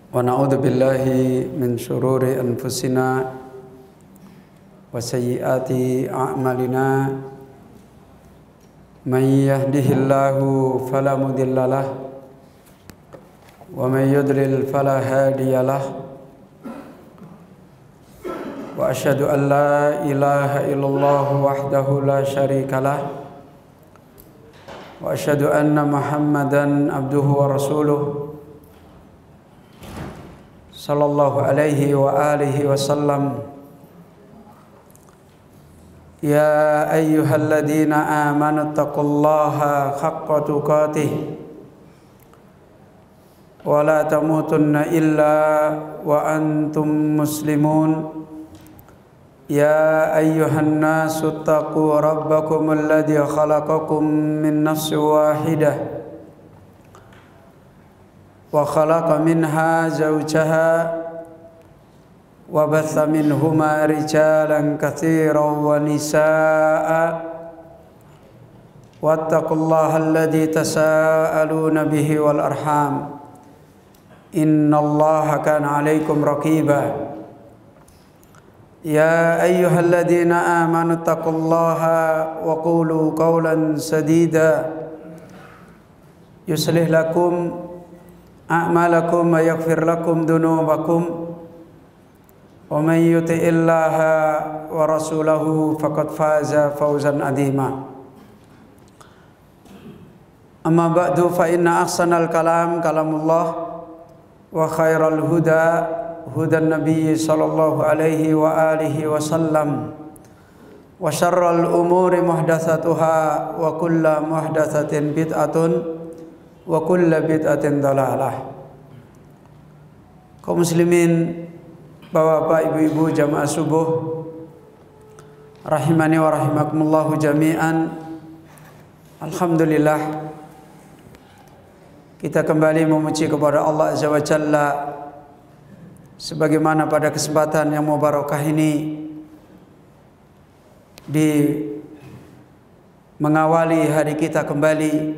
Wa na'udzu billahi min syururi anfusina wa sayyiati a'malina. Man yahdihillahu fala mudhillalah wa man yudlil fala hadiyalah. Wa asyhadu an la ilaha illallah wahdahu la syarikalah wa asyhadu anna Muhammadan abduhu wa rasuluh sallallahu alaihi wa alihi wasallam. Ya ayyuhalladzina amanu taqullaha haqqa tuqatih wa la tamutunna illa wa antum muslimun. Ya ayyuhan nasu taqu rabbakum alladzi khalaqakum min nafsin wahidah wa khalaqa minha zawjaha wa batha minhuma rijalan katsiran wa nisaa'a wattaqullaha alladzi tasaaluna bihi wal arham innallaha kana 'alaikum raqiba. Ya ayyuhalladzina amanu taqullaha wa qulu qawlan sadida yuslih lakum a'malakum wa yaghfir lakum dhunubakum wa man yuti'illaha wa rasulahu faqad faza fawzan 'azima. Amma ba'du fa inna ahsanal kalam kalamullah wa khairal huda hudan nabiyyi sallallahu alaihi wa alihi wasallam wa syarral umuri muhdatsatuha wa kullu muhdatsatin bid'atun wa kullu bid'atin dhalalah. Kaum muslimin, bapak, ibu-ibu, jamaah subuh rahimani wa rahimakumullah jami'an. Alhamdulillah, kita kembali memuji kepada Allah Azza wa Jalla sebagaimana pada kesempatan yang mubarakah ini di mengawali hari kita kembali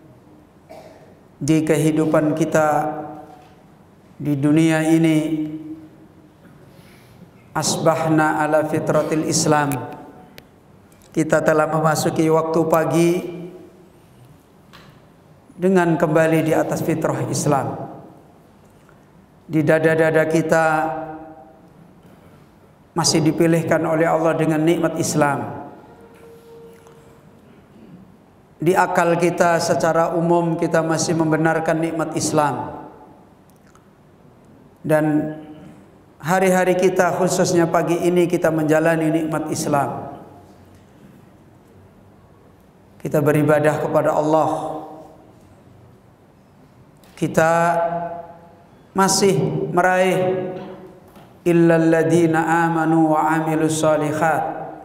di kehidupan kita di dunia ini. Asbahna ala fitratil Islam, kita telah memasuki waktu pagi dengan kembali di atas fitrah Islam. Di dada-dada kita masih dipilihkan oleh Allah dengan nikmat Islam. Di akal kita secara umum kita masih membenarkan nikmat Islam. Dan hari-hari kita, khususnya pagi ini, kita menjalani nikmat Islam. Kita beribadah kepada Allah. Kita masih meraih illal ladzina amanu wa amilus shalihat.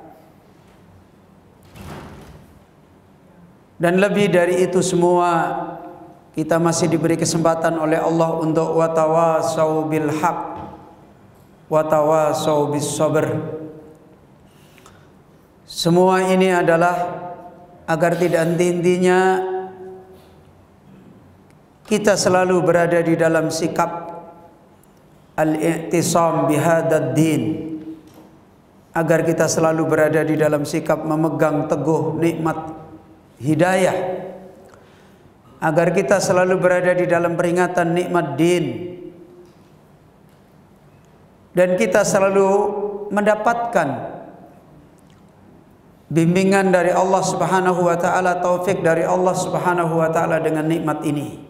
Dan lebih dari itu semua, kita masih diberi kesempatan oleh Allah untuk watawasau bil haq watawasau bis sabr. Semua ini adalah agar tidak henti-hentinya kita selalu berada di dalam sikap al-i'tisam bihadzal din, agar kita selalu berada di dalam sikap memegang teguh nikmat hidayah, agar kita selalu berada di dalam peringatan nikmat din, dan kita selalu mendapatkan bimbingan dari Allah Subhanahu wa taala, taufik dari Allah Subhanahu wa taala dengan nikmat ini.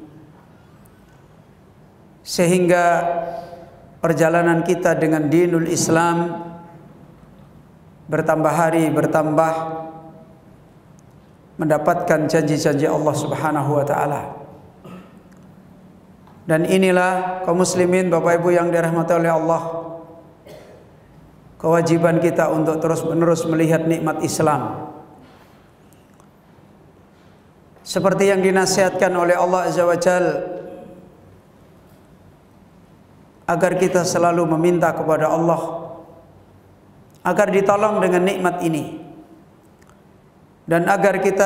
Sehingga perjalanan kita dengan dinul Islam bertambah hari bertambah mendapatkan janji-janji Allah Subhanahu wa taala. Dan inilah kaum muslimin, Bapak Ibu yang dirahmati oleh Allah, kewajiban kita untuk terus-menerus melihat nikmat Islam. Seperti yang dinasihatkan oleh Allah Azza wa Jalla, agar kita selalu meminta kepada Allah agar ditolong dengan nikmat ini, dan agar kita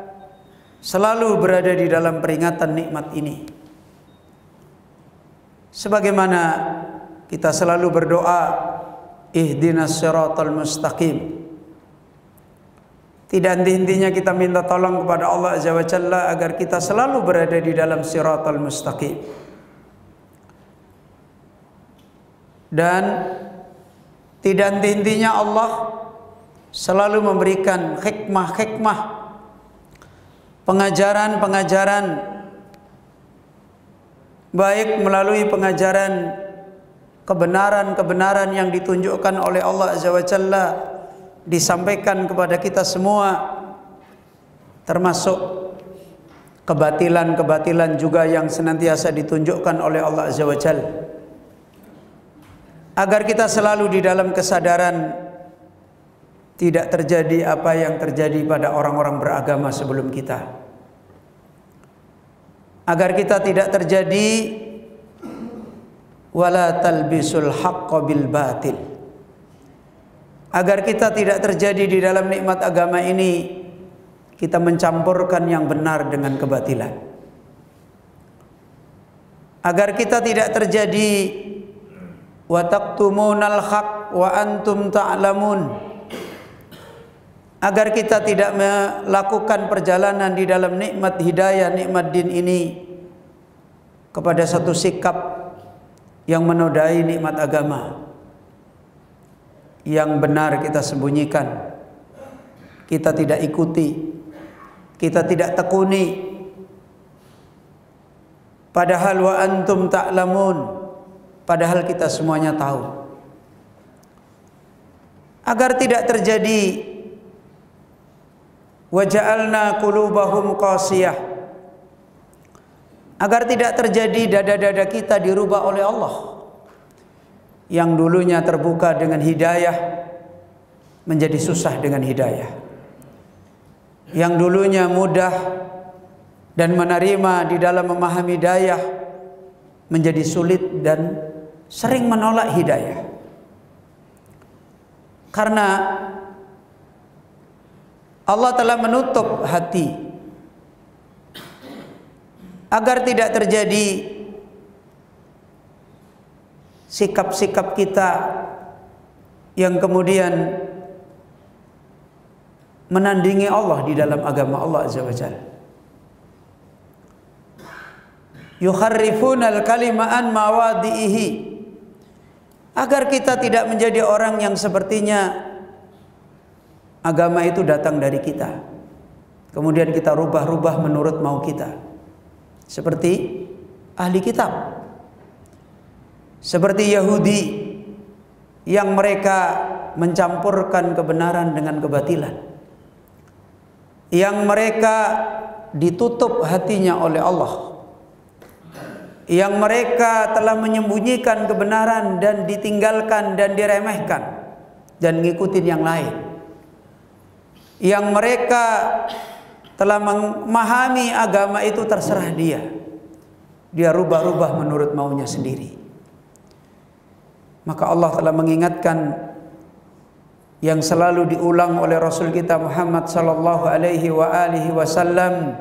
selalu berada di dalam peringatan nikmat ini. Sebagaimana kita selalu berdoa, ihdinas siratal mustaqim. Tidak henti-hentinya kita minta tolong kepada Allah Azza wa Jalla agar kita selalu berada di dalam siratal mustaqim. Dan tidak henti-hentinya Allah selalu memberikan hikmah-hikmah, pengajaran-pengajaran, baik melalui pengajaran kebenaran-kebenaran yang ditunjukkan oleh Allah Azza wa Jalla, disampaikan kepada kita semua, termasuk kebatilan-kebatilan juga yang senantiasa ditunjukkan oleh Allah Azza wa Jalla, agar kita selalu di dalam kesadaran tidak terjadi apa yang terjadi pada orang-orang beragama sebelum kita, agar kita tidak terjadi wala talbisul haqqa bil batil, agar kita tidak terjadi di dalam nikmat agama ini kita mencampurkan yang benar dengan kebatilan, agar kita tidak terjadi wa taqtumunal haq wa antum ta'lamun, agar kita tidak melakukan perjalanan di dalam nikmat hidayah, nikmat din ini kepada satu sikap yang menodai nikmat agama. Yang benar kita sembunyikan, kita tidak ikuti, kita tidak tekuni, padahal wa antum ta'lamun, padahal kita semuanya tahu. Agar tidak terjadi wa ja'alna qulubahum qasiyah, agar tidak terjadi dada-dada kita dirubah oleh Allah, yang dulunya terbuka dengan hidayah menjadi susah dengan hidayah, yang dulunya mudah dan menerima di dalam memahami hidayah menjadi sulit dan sering menolak hidayah. Karena Allah telah menutup hati agar tidak terjadi sikap-sikap kita yang kemudian menandingi Allah di dalam agama Allah Azza wa Jalla. Yukharrifunal kalima an mawadihi, agar kita tidak menjadi orang yang sepertinya agama itu datang dari kita, kemudian kita rubah-rubah menurut mau kita, seperti ahli kitab, seperti Yahudi yang mereka mencampurkan kebenaran dengan kebatilan, yang mereka ditutup hatinya oleh Allah, yang mereka telah menyembunyikan kebenaran dan ditinggalkan dan diremehkan dan ngikutin yang lain, yang mereka telah memahami agama itu terserah dia rubah-rubah menurut maunya sendiri. Maka Allah telah mengingatkan yang selalu diulang oleh Rasul kita Muhammad sallallahu alaihi wa alihi wasallam,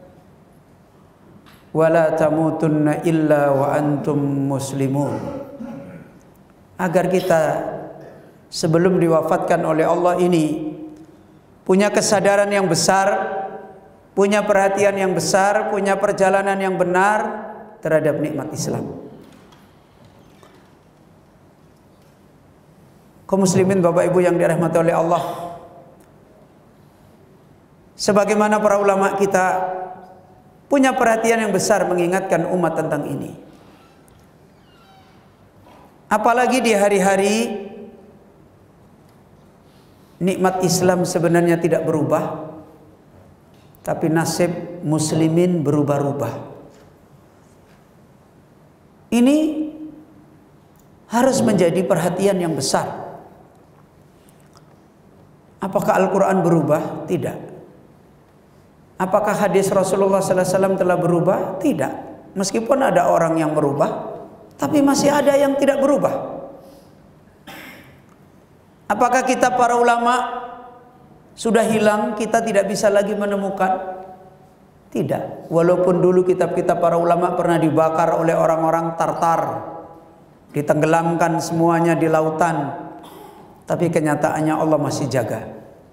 wala tamutunna illa wa antum muslimun, agar kita sebelum diwafatkan oleh Allah ini punya kesadaran yang besar, punya perhatian yang besar, punya perjalanan yang benar terhadap nikmat Islam. Kaum muslimin Bapak Ibu yang dirahmati oleh Allah, sebagaimana para ulama kita punya perhatian yang besar mengingatkan umat tentang ini, apalagi di hari-hari nikmat Islam sebenarnya tidak berubah, tapi nasib muslimin berubah-ubah. Ini harus menjadi perhatian yang besar. Apakah Al-Quran berubah? Tidak. Apakah hadis Rasulullah SAW telah berubah? Tidak. Meskipun ada orang yang berubah, tapi masih ada yang tidak berubah. Apakah kita para ulama sudah hilang, kita tidak bisa lagi menemukan? Tidak. Walaupun dulu kitab-kitab para ulama pernah dibakar oleh orang-orang Tartar, ditenggelamkan semuanya di lautan, tapi kenyataannya Allah masih jaga.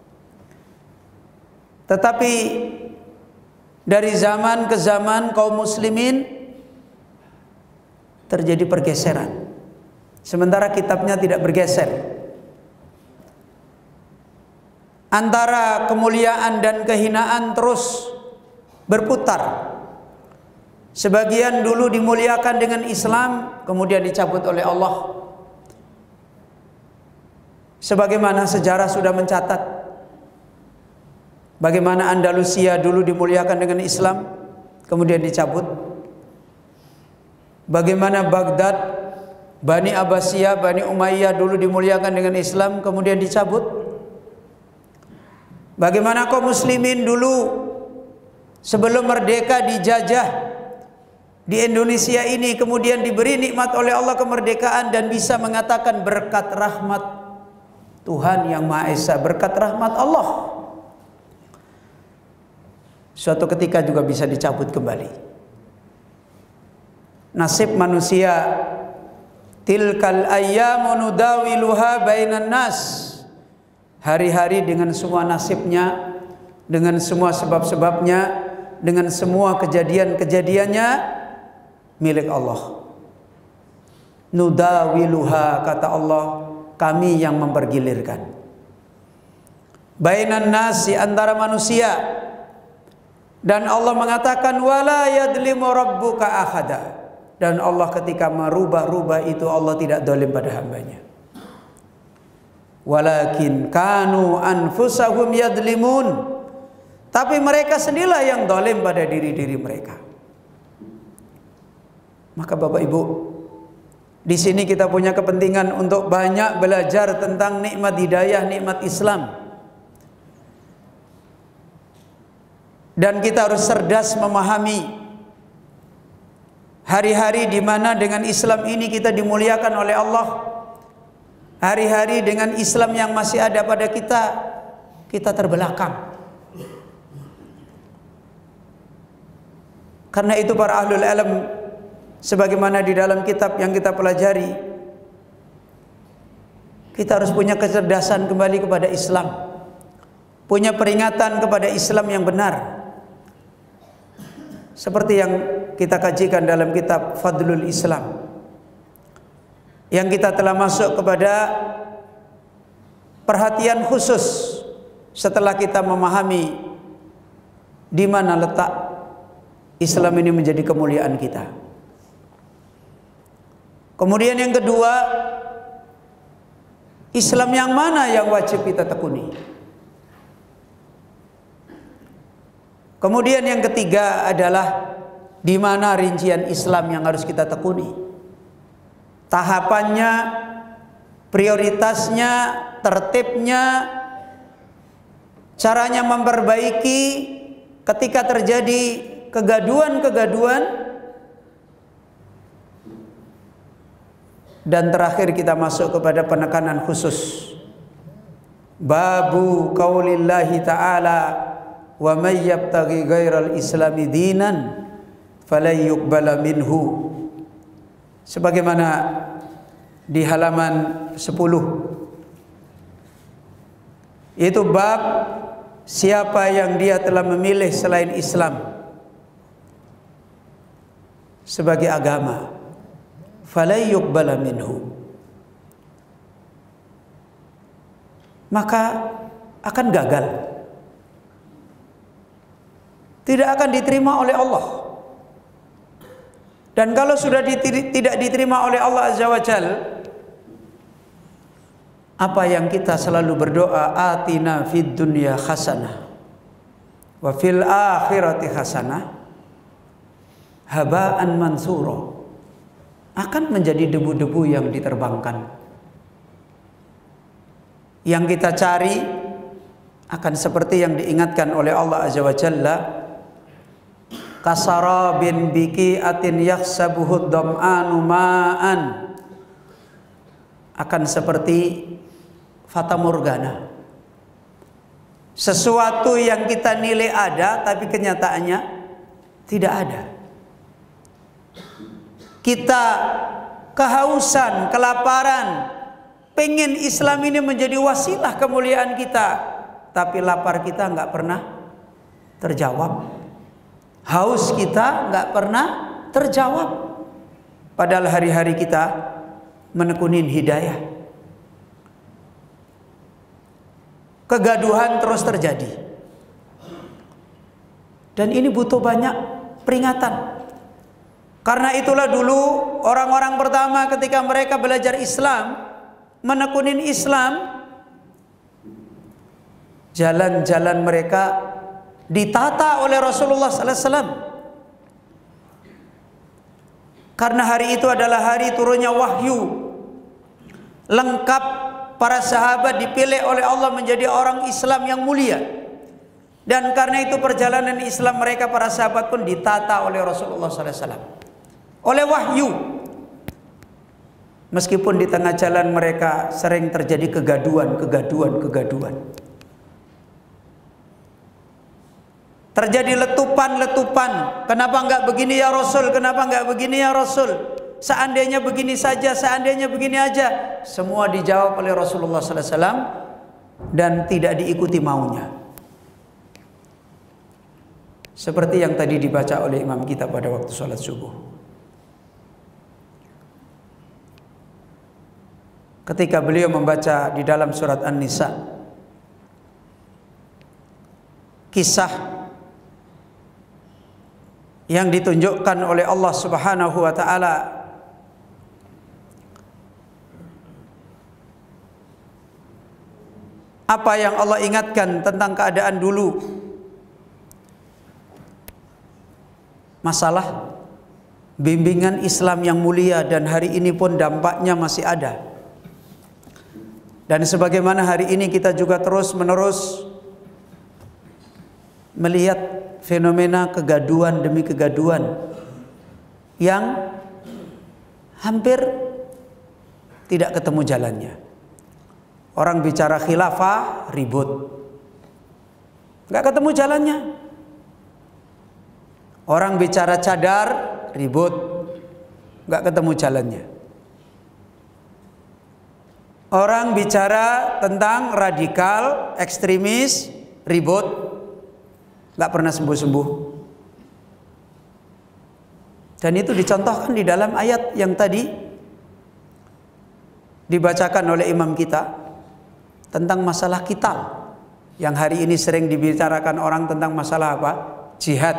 Tetapi dari zaman ke zaman kaum muslimin terjadi pergeseran, sementara kitabnya tidak bergeser. Antara kemuliaan dan kehinaan terus berputar. Sebagian dulu dimuliakan dengan Islam, kemudian dicabut oleh Allah. Sebagaimana sejarah sudah mencatat, bagaimana Andalusia dulu dimuliakan dengan Islam, kemudian dicabut. Bagaimana Baghdad, Bani Abbasiyah, Bani Umayyah dulu dimuliakan dengan Islam, kemudian dicabut. Bagaimana kaum muslimin dulu sebelum merdeka dijajah di Indonesia ini, kemudian diberi nikmat oleh Allah kemerdekaan dan bisa mengatakan berkat rahmat Tuhan Yang Maha Esa, berkat rahmat Allah, suatu ketika juga bisa dicabut kembali. Nasib manusia, tilkal ayyamu nudawiluha bainan nas. Hari-hari dengan semua nasibnya, dengan semua sebab-sebabnya, dengan semua kejadian-kejadiannya, milik Allah. Nudawiluha, kata Allah, kami yang mempergilirkan. Bainan nas, di antara manusia. Dan Allah mengatakan wala yadlimu rabbuka ahada. Dan Allah ketika merubah-rubah itu, Allah tidak zalim pada hambanya. Walakin kanu anfusahum yadlimun. Tapi mereka sendirilah yang zalim pada diri-diri mereka. Maka Bapak Ibu, di sini kita punya kepentingan untuk banyak belajar tentang nikmat hidayah, nikmat Islam. Dan kita harus cerdas memahami hari-hari di mana dengan Islam ini kita dimuliakan oleh Allah. Hari-hari dengan Islam yang masih ada pada kita, kita terbelakang. Karena itu para ahlul ilm, sebagaimana di dalam kitab yang kita pelajari, kita harus punya kecerdasan kembali kepada Islam, punya peringatan kepada Islam yang benar, seperti yang kita kajikan dalam kitab Fadlul Islam, yang kita telah masuk kepada perhatian khusus setelah kita memahami di mana letak Islam ini menjadi kemuliaan kita. Kemudian yang kedua, Islam yang mana yang wajib kita tekuni? Kemudian yang ketiga adalah di mana rincian Islam yang harus kita tekuni? Tahapannya, prioritasnya, tertibnya, caranya memperbaiki ketika terjadi kegaduhan-kegaduhan, dan terakhir kita masuk kepada penekanan khusus. Babu qaulillahi ta'ala wa may yabtaghi ghairal islami dinan falan yuqbala minhu. Sebagaimana di halaman 10, yaitu bab siapa yang dia telah memilih selain Islam sebagai agama, falan yuqbala minhu, maka akan gagal, tidak akan diterima oleh Allah. Dan kalau sudah tidak diterima oleh Allah Azza wa Jalla, apa yang kita selalu berdoa, atina fid dunya hasanah wa fil akhirati hasanah, habaan mansuro, akan menjadi debu-debu yang diterbangkan. Yang kita cari akan seperti yang diingatkan oleh Allah Azza wa Jalla, kasarabin biqi'atin yakhsabuhu dham'anu ma'an, akan seperti fata morgana, sesuatu yang kita nilai ada tapi kenyataannya Tidak ada. Kita kehausan, kelaparan, pengen Islam ini menjadi wasilah kemuliaan kita, tapi lapar kita nggak pernah terjawab. Haus kita nggak pernah terjawab. Padahal hari-hari kita menekunin hidayah. Kegaduhan terus terjadi. Dan ini butuh banyak peringatan. Karena itulah dulu orang-orang pertama ketika mereka belajar Islam, menekunin Islam, jalan-jalan mereka ditata oleh Rasulullah SAW. Karena hari itu adalah hari turunnya wahyu. Lengkap, para sahabat dipilih oleh Allah menjadi orang Islam yang mulia. Dan karena itu perjalanan Islam mereka, para sahabat pun ditata oleh Rasulullah SAW. Oleh wahyu. Meskipun di tengah jalan mereka sering terjadi kegaduhan. Terjadi letupan. Kenapa enggak begini ya Rasul? Kenapa enggak begini ya Rasul? Seandainya begini saja, seandainya begini aja. Semua dijawab oleh Rasulullah SAW dan tidak diikuti maunya. Seperti yang tadi dibaca oleh imam kita pada waktu sholat subuh. Ketika beliau membaca di dalam surat An-Nisa kisah yang ditunjukkan oleh Allah Subhanahu wa taala apa yang Allah ingatkan tentang keadaan dulu, masalah bimbingan Islam yang mulia, dan hari ini pun dampaknya masih ada. Dan sebagaimana hari ini kita juga terus-menerus melihat fenomena kegaduhan demi kegaduhan yang hampir tidak ketemu jalannya. Orang bicara khilafah ribut, nggak ketemu jalannya. Orang bicara cadar ribut, nggak ketemu jalannya. Orang bicara tentang radikal, ekstremis, ribut, nggak pernah sembuh-sembuh. Dan itu dicontohkan di dalam ayat yang tadi dibacakan oleh imam kita tentang masalah qital, yang hari ini sering dibicarakan orang tentang masalah apa? Jihad.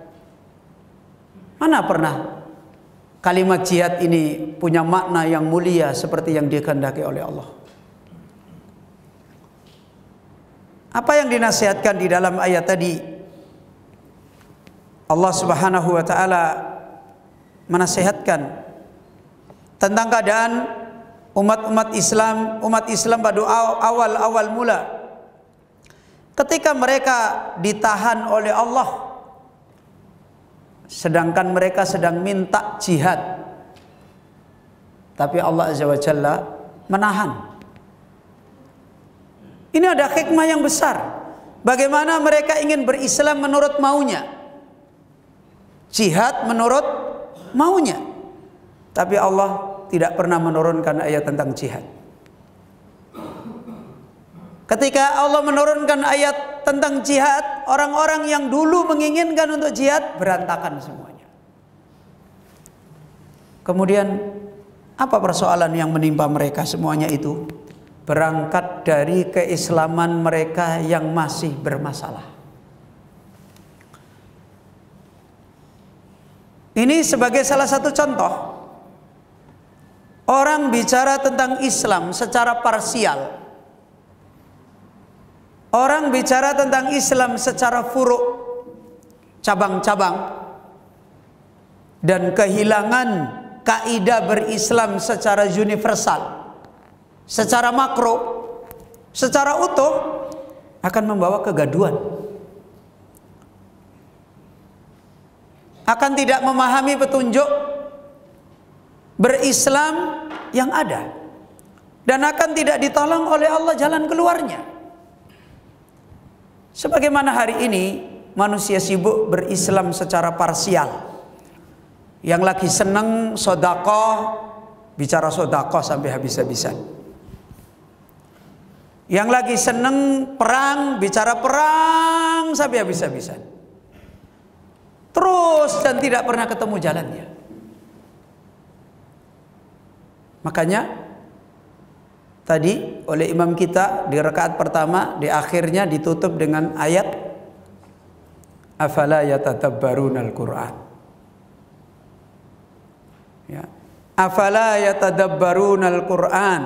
Mana pernah kalimat jihad ini punya makna yang mulia seperti yang dikehendaki oleh Allah? Apa yang dinasihatkan di dalam ayat tadi? Allah Subhanahu wa taala menasihatkan tentang keadaan umat Islam pada awal mula ketika mereka ditahan oleh Allah, sedangkan mereka sedang minta jihad, tapi Allah Azza wa Jalla menahan. Ini ada hikmah yang besar. Bagaimana mereka ingin berislam menurut maunya, jihad menurut maunya, tapi Allah tidak pernah menurunkan ayat tentang jihad. Ketika Allah menurunkan ayat tentang jihad, orang-orang yang dulu menginginkan untuk jihad berantakan semuanya. Kemudian apa persoalan yang menimpa mereka semuanya itu? Berangkat dari keislaman mereka yang masih bermasalah. Ini sebagai salah satu contoh. Orang bicara tentang Islam secara parsial. Orang bicara tentang Islam secara furu', cabang-cabang, dan kehilangan kaidah berislam secara universal, secara makro, secara utuh, akan membawa kegaduhan. Akan tidak memahami petunjuk berislam yang ada, dan akan tidak ditolong oleh Allah jalan keluarnya. Sebagaimana hari ini manusia sibuk berislam secara parsial. Yang lagi seneng sodakoh, bicara sodakoh sampai habis-habisan. Yang lagi seneng perang, bicara perang sampai habis-habisan. Terus dan tidak pernah ketemu jalannya. Makanya tadi oleh imam kita di rakaat pertama, di akhirnya ditutup dengan ayat afala yatadabbarunal Qur'an. Ya. Afala yatadabbarunal Qur'an.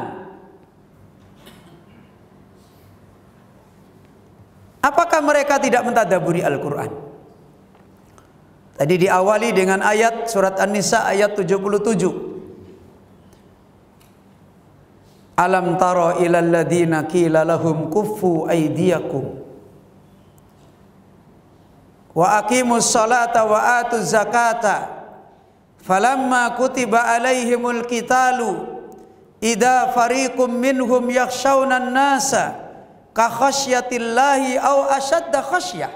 Apakah mereka tidak mentadaburi Al-Qur'an? Tadi diawali dengan ayat surat An-Nisa ayat 77. Alam tara ilal ladzina qila lahum kuffu aydiyakum wa aqimus salata wa atuz zakata falamma kutiba alaihimul qitalu idza fariqum minhum yakhshawna an-nasa ka khasyatillahi aw ashadda khasyah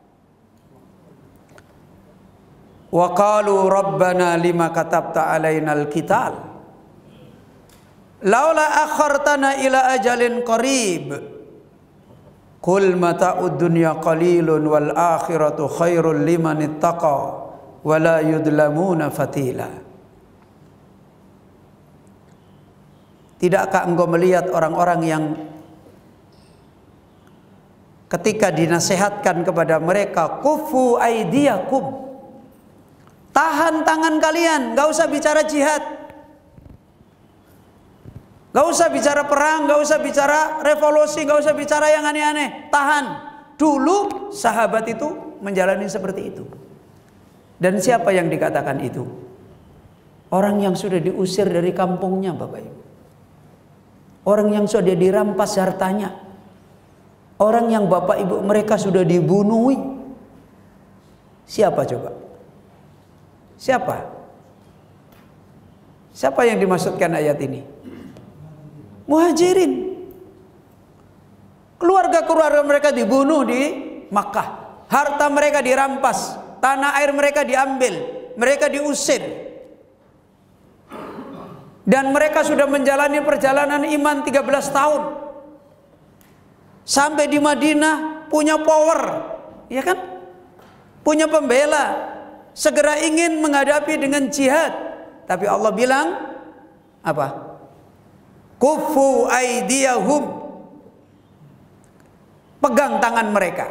wa qalu rabbana lima katabta alainal qital laula akhartana ila ajalin qarib qul mata'ud dunya qalilun wal akhiratu khairul liman ittaqa wa la yudlamuna fatila. Tidakkah engkau melihat orang-orang yang ketika dinasehatkan kepada mereka kufu aidiyakum, tahan tangan kalian, gak usah bicara jihad, gak usah bicara perang, gak usah bicara revolusi, gak usah bicara yang aneh-aneh, tahan. Dulu sahabat itu menjalani seperti itu. Dan siapa yang dikatakan itu? Orang yang sudah diusir dari kampungnya, Bapak Ibu. Orang yang sudah dirampas hartanya. Orang yang bapak ibu mereka sudah dibunuh. Siapa coba? Siapa? Siapa yang dimaksudkan ayat ini? Muhajirin. Keluarga-keluarga mereka dibunuh di Makkah. Harta mereka dirampas. Tanah air mereka diambil. Mereka diusir. Dan mereka sudah menjalani perjalanan iman 13 tahun. Sampai di Madinah punya power, ya kan? Punya pembela, segera ingin menghadapi dengan jihad. Tapi Allah bilang apa? Kufu aidiyahum. Pegang tangan mereka.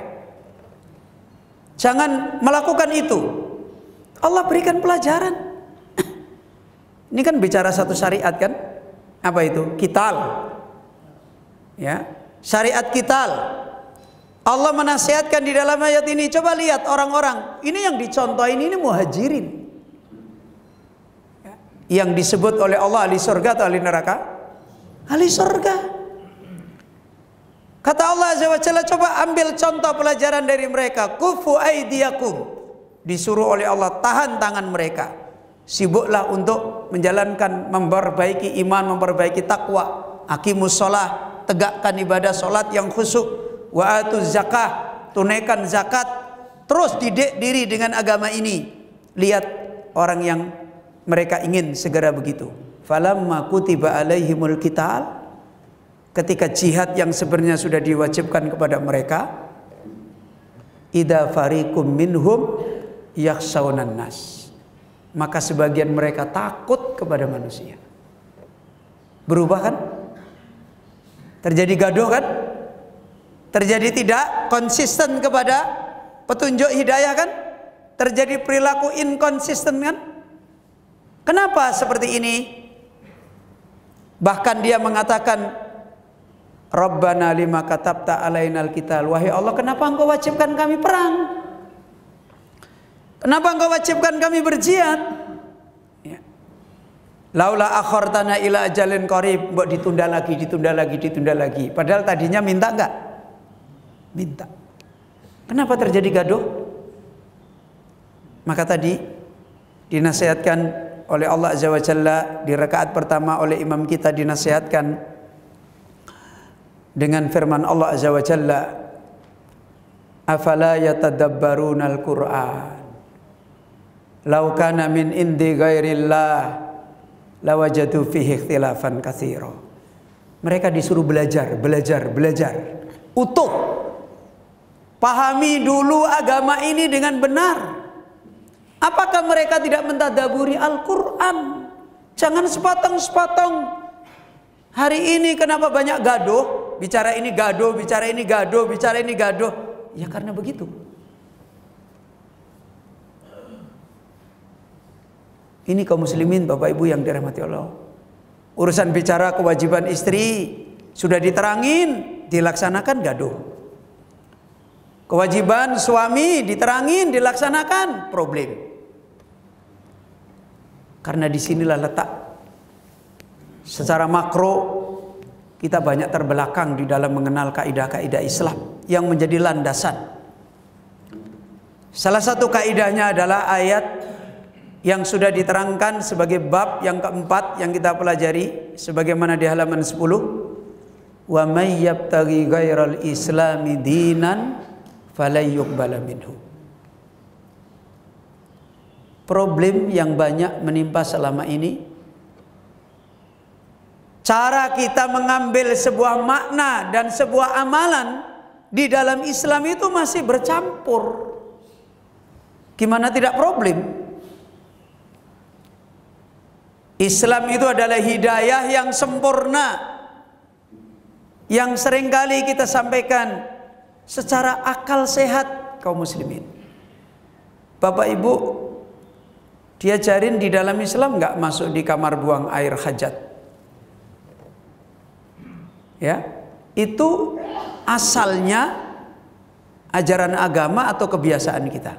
Jangan melakukan itu. Allah berikan pelajaran. Ini kan bicara satu syariat kan? Apa itu? Qital. Ya. Syariat qital. Allah menasihatkan di dalam ayat ini. Coba lihat orang-orang. Ini yang dicontohin ini muhajirin. Ya. Yang disebut oleh Allah ahli surga atau ahli neraka? Ahli surga. Kata Allah azza wa jalla, coba ambil contoh pelajaran dari mereka. Kufu aidiyakum. Disuruh oleh Allah tahan tangan mereka. Sibuklah untuk menjalankan, memperbaiki iman, memperbaiki takwa. Aqimus shalah, tegakkan ibadah solat yang khusyuk. Wa atuz zakah, tunaikan zakat. Terus didik diri dengan agama ini. Lihat orang yang mereka ingin segera begitu. Falamma kutiba alaihimul qital, ketika jihad yang sebenarnya sudah diwajibkan kepada mereka, idza fariqum minhum yakhshawnan nas, maka sebagian mereka takut kepada manusia. Berubah kan? Terjadi gaduh kan? Terjadi tidak konsisten kepada petunjuk hidayah kan? Terjadi perilaku inkonsisten kan? Kenapa seperti ini? Bahkan dia mengatakan, Rabbana lima katabta alainal qital. Wahai Allah, kenapa engkau wajibkan kami perang? Kenapa engkau wajibkan kami berjihad? Ya. Laula akhartana ila ajalin qarib, mbok ditunda lagi, ditunda lagi, ditunda lagi. Padahal tadinya minta enggak? Minta. Kenapa terjadi gaduh? Maka tadi dinasihatkan oleh Allah azza wa jalla di rakaat pertama oleh imam kita, dinasihatkan dengan firman Allah azza wa jalla, Afala yatadabbarunal Qur'an. Lau kana min indi ghairillah lawajadu fihi ikhtilafan katsira. Mereka disuruh belajar. Utuh. Pahami dulu agama ini dengan benar. Apakah mereka tidak mentadaburi Al-Qur'an? Jangan sepotong-sepotong. Hari ini kenapa banyak gaduh? Bicara ini gaduh, bicara ini gaduh, bicara ini gaduh. Ya karena begitu. Ini kaum muslimin, Bapak Ibu yang dirahmati Allah. Urusan bicara kewajiban istri sudah diterangin, dilaksanakan gaduh. Kewajiban suami diterangin, dilaksanakan problem. Karena disinilah letak secara makro kita banyak terbelakang di dalam mengenal kaidah-kaidah Islam yang menjadi landasan. Salah satu kaidahnya adalah ayat yang sudah diterangkan sebagai bab yang keempat yang kita pelajari, sebagaimana di halaman 10. Wa may yabtaghi ghairal islami dinan falayyuqbala minhu. Problem yang banyak menimpa selama ini, cara kita mengambil sebuah makna dan sebuah amalan di dalam Islam itu masih bercampur. Gimana tidak problem? Islam itu adalah hidayah yang sempurna, yang seringkali kita sampaikan secara akal sehat kaum muslimin. Bapak Ibu diajarin di dalam Islam nggak masuk di kamar buang air hajat. Ya, itu asalnya ajaran agama atau kebiasaan kita.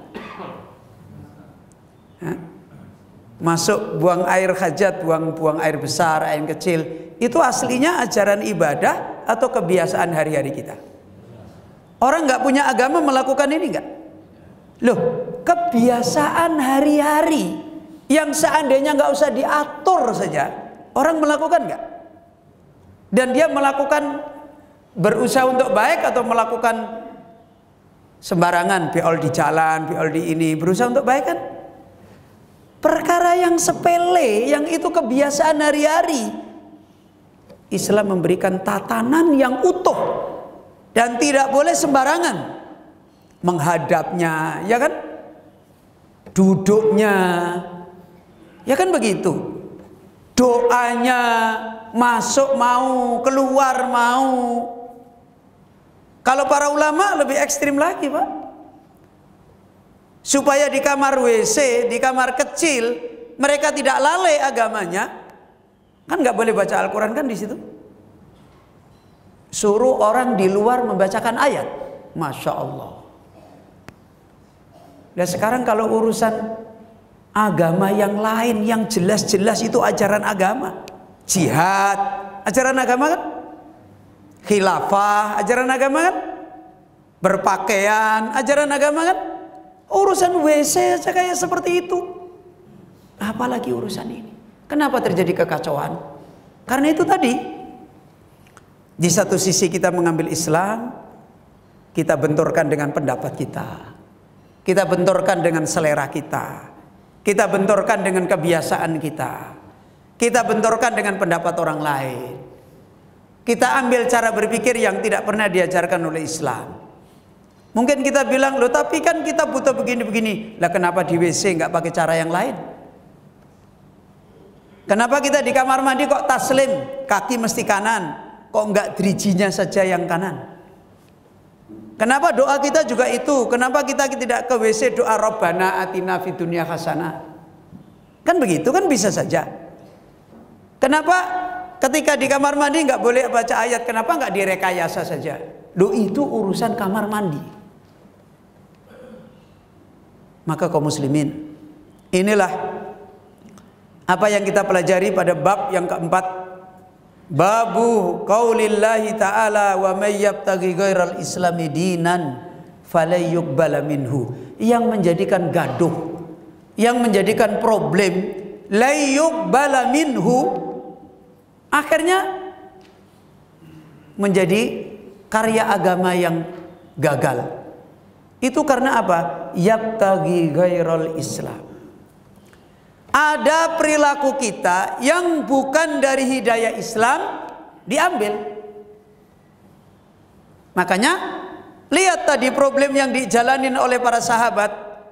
Ya. Masuk buang air hajat, buang air besar, air kecil, itu aslinya ajaran ibadah atau kebiasaan hari-hari kita. Orang nggak punya agama melakukan ini nggak? Loh, kebiasaan hari-hari yang seandainya nggak usah diatur saja, orang melakukan nggak? Dan dia melakukan berusaha untuk baik atau melakukan sembarangan, beol di jalan, beol di ini, berusaha untuk baik kan? Perkara yang sepele, yang itu kebiasaan hari-hari. Islam memberikan tatanan yang utuh dan tidak boleh sembarangan. Menghadapnya, ya kan? Duduknya, ya kan begitu. Doanya, masuk mau, keluar mau. Kalau para ulama lebih ekstrim lagi, Pak. Supaya di kamar WC, di kamar kecil, mereka tidak lalai agamanya. Kan nggak boleh baca Al-Quran kan di situ. Suruh orang di luar membacakan ayat. Masya Allah. Dan sekarang kalau urusan agama yang lain, yang jelas-jelas itu ajaran agama. Jihad, ajaran agama kan? Khilafah, ajaran agama kan? Berpakaian, ajaran agama kan? Urusan WC saja kayak seperti itu. Apalagi urusan ini. Kenapa terjadi kekacauan? Karena itu tadi. Di satu sisi kita mengambil Islam, kita benturkan dengan pendapat kita. Kita benturkan dengan selera kita. Kita benturkan dengan kebiasaan kita. Kita benturkan dengan pendapat orang lain. Kita ambil cara berpikir yang tidak pernah diajarkan oleh Islam. Mungkin kita bilang, loh tapi kan kita butuh begini-begini. Lah kenapa di WC nggak pakai cara yang lain? Kenapa kita di kamar mandi kok taslim, kaki mesti kanan? Kok nggak dirijinya saja yang kanan? Kenapa doa kita juga itu? Kenapa kita tidak ke WC doa Rabbana atina fid dunya hasanah? Kan begitu kan bisa saja. Kenapa ketika di kamar mandi nggak boleh baca ayat? Kenapa nggak direkayasa saja? Loh itu urusan kamar mandi. Maka kaum muslimin, inilah apa yang kita pelajari pada bab yang keempat. Babu qaulillahi ta'ala wa may yabtaghi ghairal islami dinan falayyuqbala minhu. Yang menjadikan gaduh, yang menjadikan problem, layyuqbala minhu, akhirnya menjadi karya agama yang gagal. Itu karena apa? Yabtaghi ghairal Islam. Ada perilaku kita yang bukan dari hidayah Islam diambil. Makanya lihat tadi problem yang dijalanin oleh para sahabat.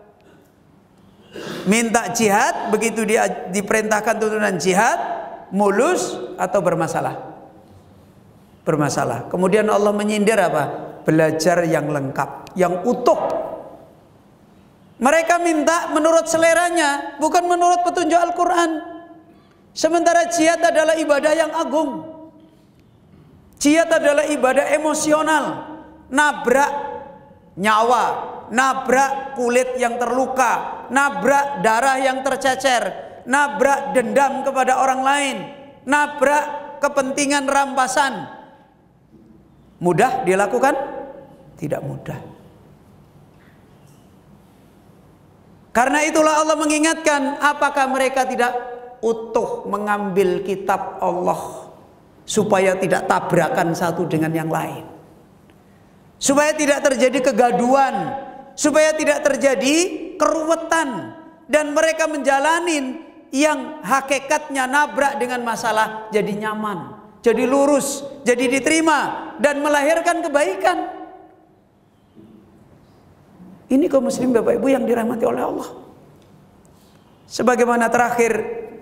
Minta jihad, begitu dia diperintahkan tuntunan jihad, mulus atau bermasalah? Bermasalah. Kemudian Allah menyindir apa? Belajar yang lengkap, yang utuh. Mereka minta menurut seleranya, bukan menurut petunjuk Al-Quran. Sementara jihad adalah ibadah yang agung. Jihad adalah ibadah emosional. Nabrak nyawa, nabrak kulit yang terluka, nabrak darah yang tercecer, nabrak dendam kepada orang lain, nabrak kepentingan rampasan. Mudah dilakukan? Tidak mudah. Karena itulah Allah mengingatkan, apakah mereka tidak utuh mengambil kitab Allah supaya tidak tabrakan satu dengan yang lain, supaya tidak terjadi kegaduhan, supaya tidak terjadi keruwetan, dan mereka menjalanin yang hakikatnya nabrak dengan masalah jadi nyaman, jadi lurus, jadi diterima dan melahirkan kebaikan. Ini kaum muslim Bapak Ibu yang dirahmati oleh Allah. Sebagaimana terakhir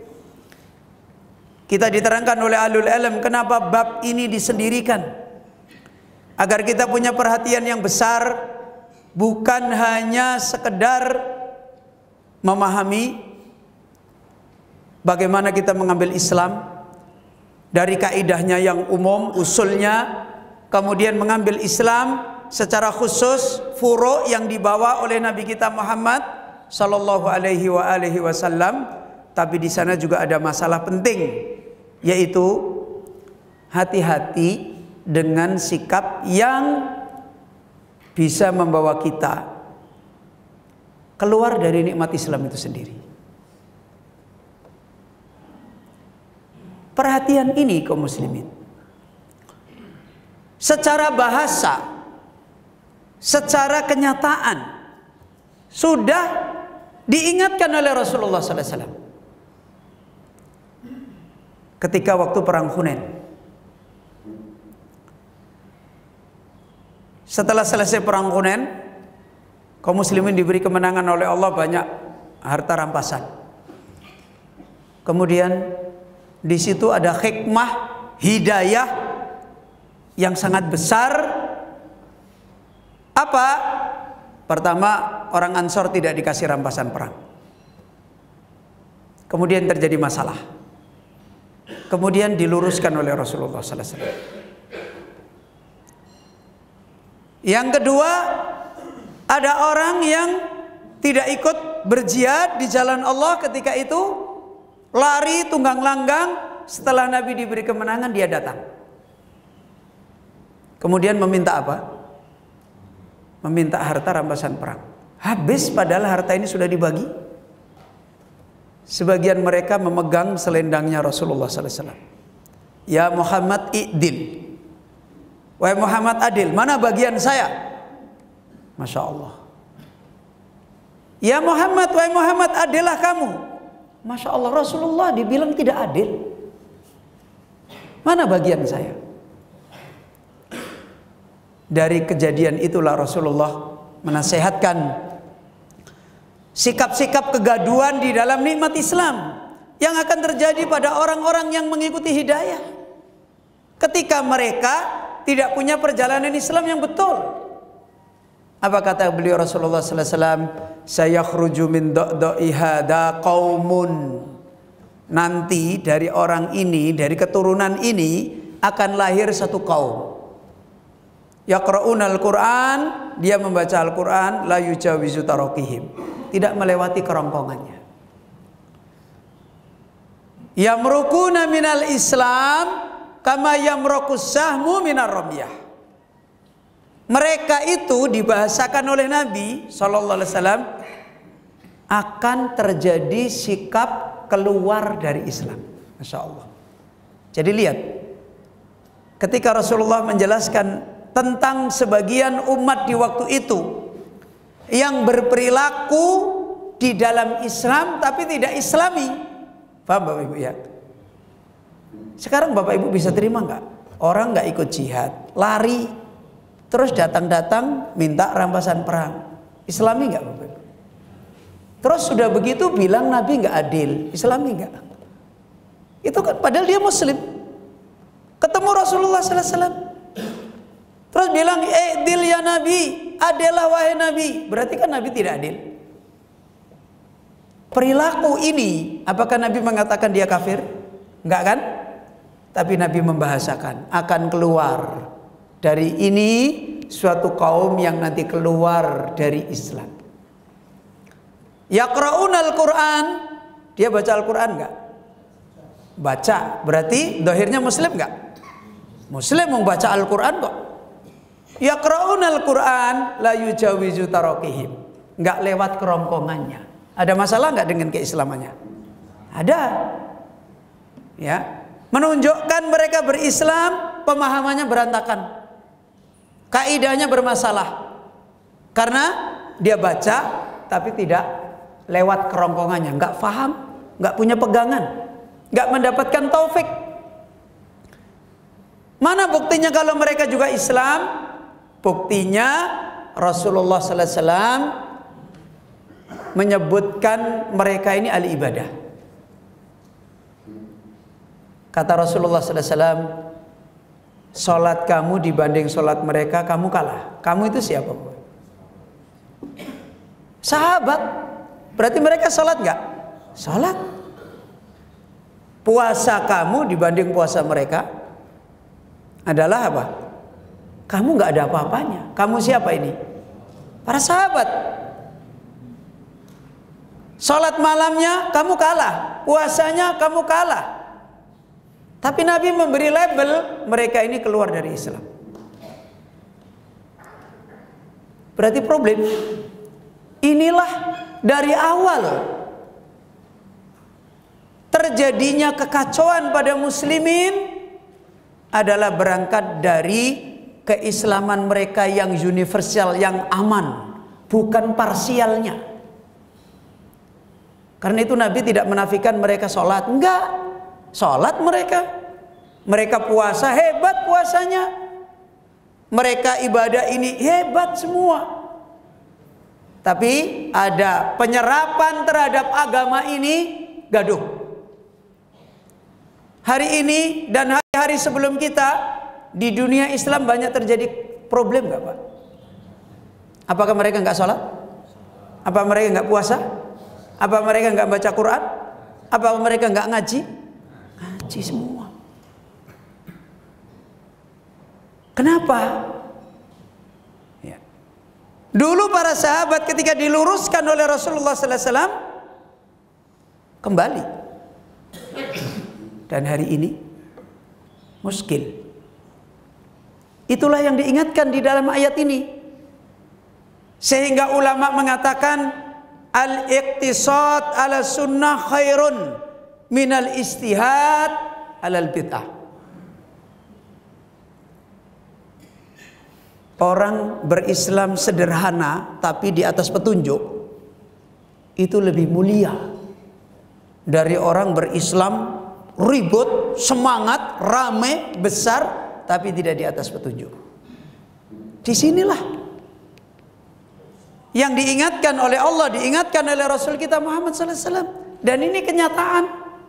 kita diterangkan oleh ahlul ilm, kenapa bab ini disendirikan, agar kita punya perhatian yang besar, bukan hanya sekedar memahami bagaimana kita mengambil Islam dari kaidahnya yang umum, usulnya, kemudian mengambil Islam secara khusus furu' yang dibawa oleh Nabi kita Muhammad sallallahu alaihi wasallam. Tapi di sana juga ada masalah penting, yaitu hati-hati dengan sikap yang bisa membawa kita keluar dari nikmat Islam itu sendiri. Perhatian ini kaum muslimin. Secara bahasa, secara kenyataan sudah diingatkan oleh Rasulullah sallallahu alaihi wasallam ketika waktu perang Hunain. Setelah selesai perang Hunain, kaum muslimin diberi kemenangan oleh Allah, banyak harta rampasan. Kemudian di situ ada hikmah hidayah yang sangat besar. Apa? Pertama, orang Ansor tidak dikasih rampasan perang. Kemudian terjadi masalah. Kemudian diluruskan oleh Rasulullah sallallahu alaihi wasallam. Yang kedua, ada orang yang tidak ikut berjihad di jalan Allah ketika itu, lari tunggang langgang. Setelah Nabi diberi kemenangan, dia datang. Kemudian meminta apa? Meminta harta rampasan perang. Habis padahal harta ini sudah dibagi. Sebagian mereka memegang selendangnya Rasulullah sallallahu alaihi wasallam. Ya Muhammad i'dil. Wahai Muhammad adil, mana bagian saya? Masya Allah. Ya Muhammad, wahai Muhammad adillah kamu. Masya Allah, Rasulullah dibilang tidak adil. Mana bagian saya? Dari kejadian itulah Rasulullah menasihatkan sikap-sikap kegaduhan di dalam nikmat Islam yang akan terjadi pada orang-orang yang mengikuti hidayah ketika mereka tidak punya perjalanan Islam yang betul. Apa kata beliau Rasulullah sallallahu alaihi wasallam? Sayakhruju min da'da'i hada qaumun. Nanti dari orang ini, dari keturunan ini akan lahir satu kaum. Yaqra'unal Qur'an, dia membaca Al-Qur'an, la yujawizu taraqihim, tidak melewati kerongkongannya. Yamrukuna minal Islam kama yamrukus sahmu minar ramyah. Mereka itu dibahasakan oleh Nabi sallallahu alaihi wasallam akan terjadi sikap keluar dari Islam. Masya Allah. Jadi lihat, ketika Rasulullah menjelaskan tentang sebagian umat di waktu itu yang berperilaku di dalam Islam tapi tidak Islami. Paham Bapak Ibu ya? Sekarang Bapak Ibu bisa terima nggak? Orang nggak ikut jihad, lari, terus datang-datang minta rampasan perang. Islami nggak Bapak Ibu? Terus sudah begitu bilang Nabi nggak adil, Islami nggak? Itu kan padahal dia Muslim. Ketemu Rasulullah Sallallahu Alaihi Wasallam, terus bilang, adil ya Nabi, adillah wahai Nabi. Berarti kan Nabi tidak adil. Perilaku ini, apakah Nabi mengatakan dia kafir? Enggak kan? Tapi Nabi membahasakan akan keluar dari ini suatu kaum yang nanti keluar dari Islam. Yaqra'unal Quran, dia baca Al-Quran enggak? Baca, berarti dohirnya Muslim enggak? Muslim membaca Al-Quran kok. Yaqra'unal Quran la yujawizu tarakihim, enggak lewat kerongkongannya. Ada masalah enggak dengan keislamannya? Ada. Ya, menunjukkan mereka berislam, pemahamannya berantakan, kaidahnya bermasalah, karena dia baca tapi tidak lewat kerongkongannya, enggak paham, enggak punya pegangan, enggak mendapatkan taufik. Mana buktinya kalau mereka juga Islam? Buktinya Rasulullah Sallallahu Alaihi Wasallam menyebutkan mereka ini ahli ibadah. Kata Rasulullah Sallallahu Alaihi Wasallam, sholat kamu dibanding sholat mereka, kamu kalah. Kamu itu siapa? Sahabat. Berarti mereka sholat nggak? Sholat. Puasa kamu dibanding puasa mereka adalah apa? Kamu nggak ada apa-apanya. Kamu siapa ini? Para sahabat. Sholat malamnya kamu kalah, puasanya kamu kalah. Tapi Nabi memberi label mereka ini keluar dari Islam. Berarti problem. Inilah dari awal terjadinya kekacauan pada muslimin adalah berangkat dari keislaman mereka yang universal, yang aman, bukan parsialnya. Karena itu Nabi tidak menafikan mereka sholat, enggak, sholat mereka, mereka puasa hebat puasanya, mereka ibadah ini hebat semua. Tapi ada penyerapan terhadap agama ini gaduh. Hari ini dan hari-hari sebelum kita di dunia Islam banyak terjadi problem nggak Pak? Apakah mereka nggak sholat? Apa mereka nggak puasa? Apa mereka nggak baca Quran? Apa mereka nggak ngaji? Ngaji semua. Kenapa? Ya. Dulu para sahabat ketika diluruskan oleh Rasulullah Sallallahu Alaihi Wasallam kembali. Dan hari ini muskil. Itulah yang diingatkan di dalam ayat ini. Sehingga ulama mengatakan al-iqtisad ala sunnah khairun minal istihad alal bid'ah. Orang berislam sederhana tapi di atas petunjuk itu lebih mulia dari orang berislam ribut, semangat, rame, besar tapi tidak di atas petunjuk. Disinilah yang diingatkan oleh Allah, diingatkan oleh Rasul kita Muhammad Sallallahu Alaihi Wasallam. Dan ini kenyataan.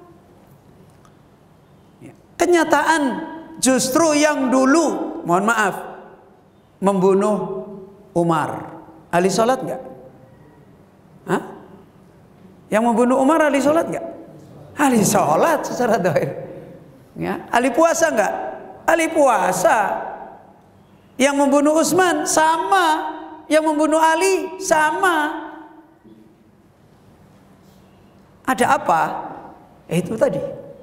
Kenyataan justru yang dulu, mohon maaf, membunuh Umar. Ahli sholat nggak? Hah? Yang membunuh Umar ahli sholat nggak? Ahli sholat secara dohir. Ya. Ahli puasa nggak? Ahli puasa. Yang membunuh Utsman sama. Yang membunuh Ali sama. Ada apa? Itu tadi.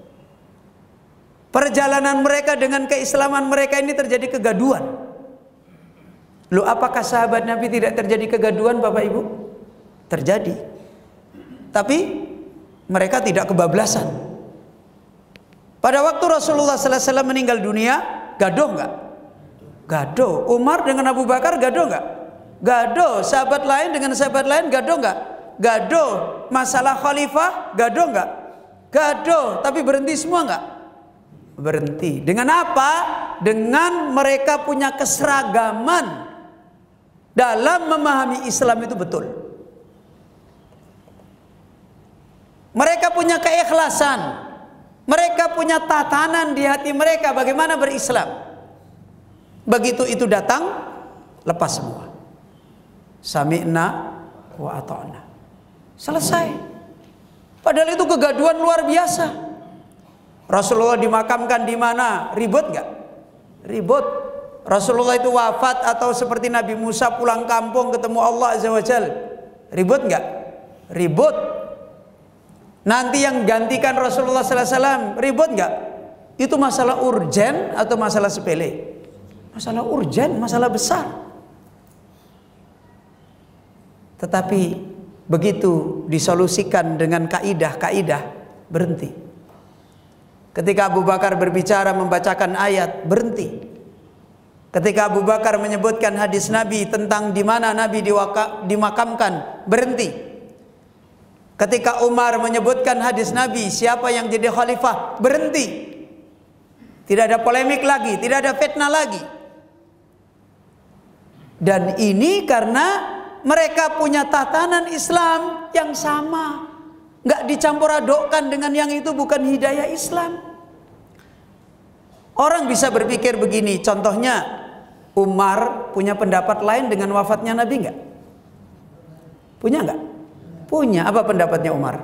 Perjalanan mereka dengan keislaman mereka ini terjadi kegaduhan. Loh, apakah sahabat Nabi tidak terjadi kegaduhan Bapak Ibu? Terjadi. Tapi mereka tidak kebablasan. Pada waktu Rasulullah Sallallahu Alaihi Wasallam meninggal dunia, gaduh nggak? Gaduh. Umar dengan Abu Bakar gaduh nggak? Gaduh sahabat lain dengan sahabat lain, gaduh nggak? Gaduh masalah khalifah, gaduh nggak? Gaduh, tapi berhenti semua nggak? Berhenti. Dengan apa? Dengan mereka punya keseragaman dalam memahami Islam itu betul. Mereka punya keikhlasan, mereka punya tatanan di hati mereka bagaimana berislam. Begitu itu datang, lepas semua. Sami'na wa ata'na. Selesai. Padahal itu kegaduhan luar biasa. Rasulullah dimakamkan di mana? Ribut nggak? Ribut. Rasulullah itu wafat atau seperti Nabi Musa pulang kampung ketemu Allah Azza wa Jal. Ribut nggak? Ribut. Nanti yang gantikan Rasulullah sallallahu alaihi wasallam, ribut nggak? Itu masalah urgen atau masalah sepele? Masalah urgen, masalah besar. Tetapi begitu disolusikan dengan kaidah-kaidah, berhenti. Ketika Abu Bakar berbicara membacakan ayat, berhenti. Ketika Abu Bakar menyebutkan hadis Nabi tentang di mana Nabi dimakamkan, berhenti. Ketika Umar menyebutkan hadis Nabi siapa yang jadi khalifah, berhenti. Tidak ada polemik lagi, tidak ada fitnah lagi. Dan ini karena mereka punya tatanan Islam yang sama, nggak dicampur adukkan dengan yang itu bukan hidayah Islam. Orang bisa berpikir begini, contohnya Umar punya pendapat lain dengan wafatnya Nabi nggak? Punya nggak? Punya. Apa pendapatnya Umar?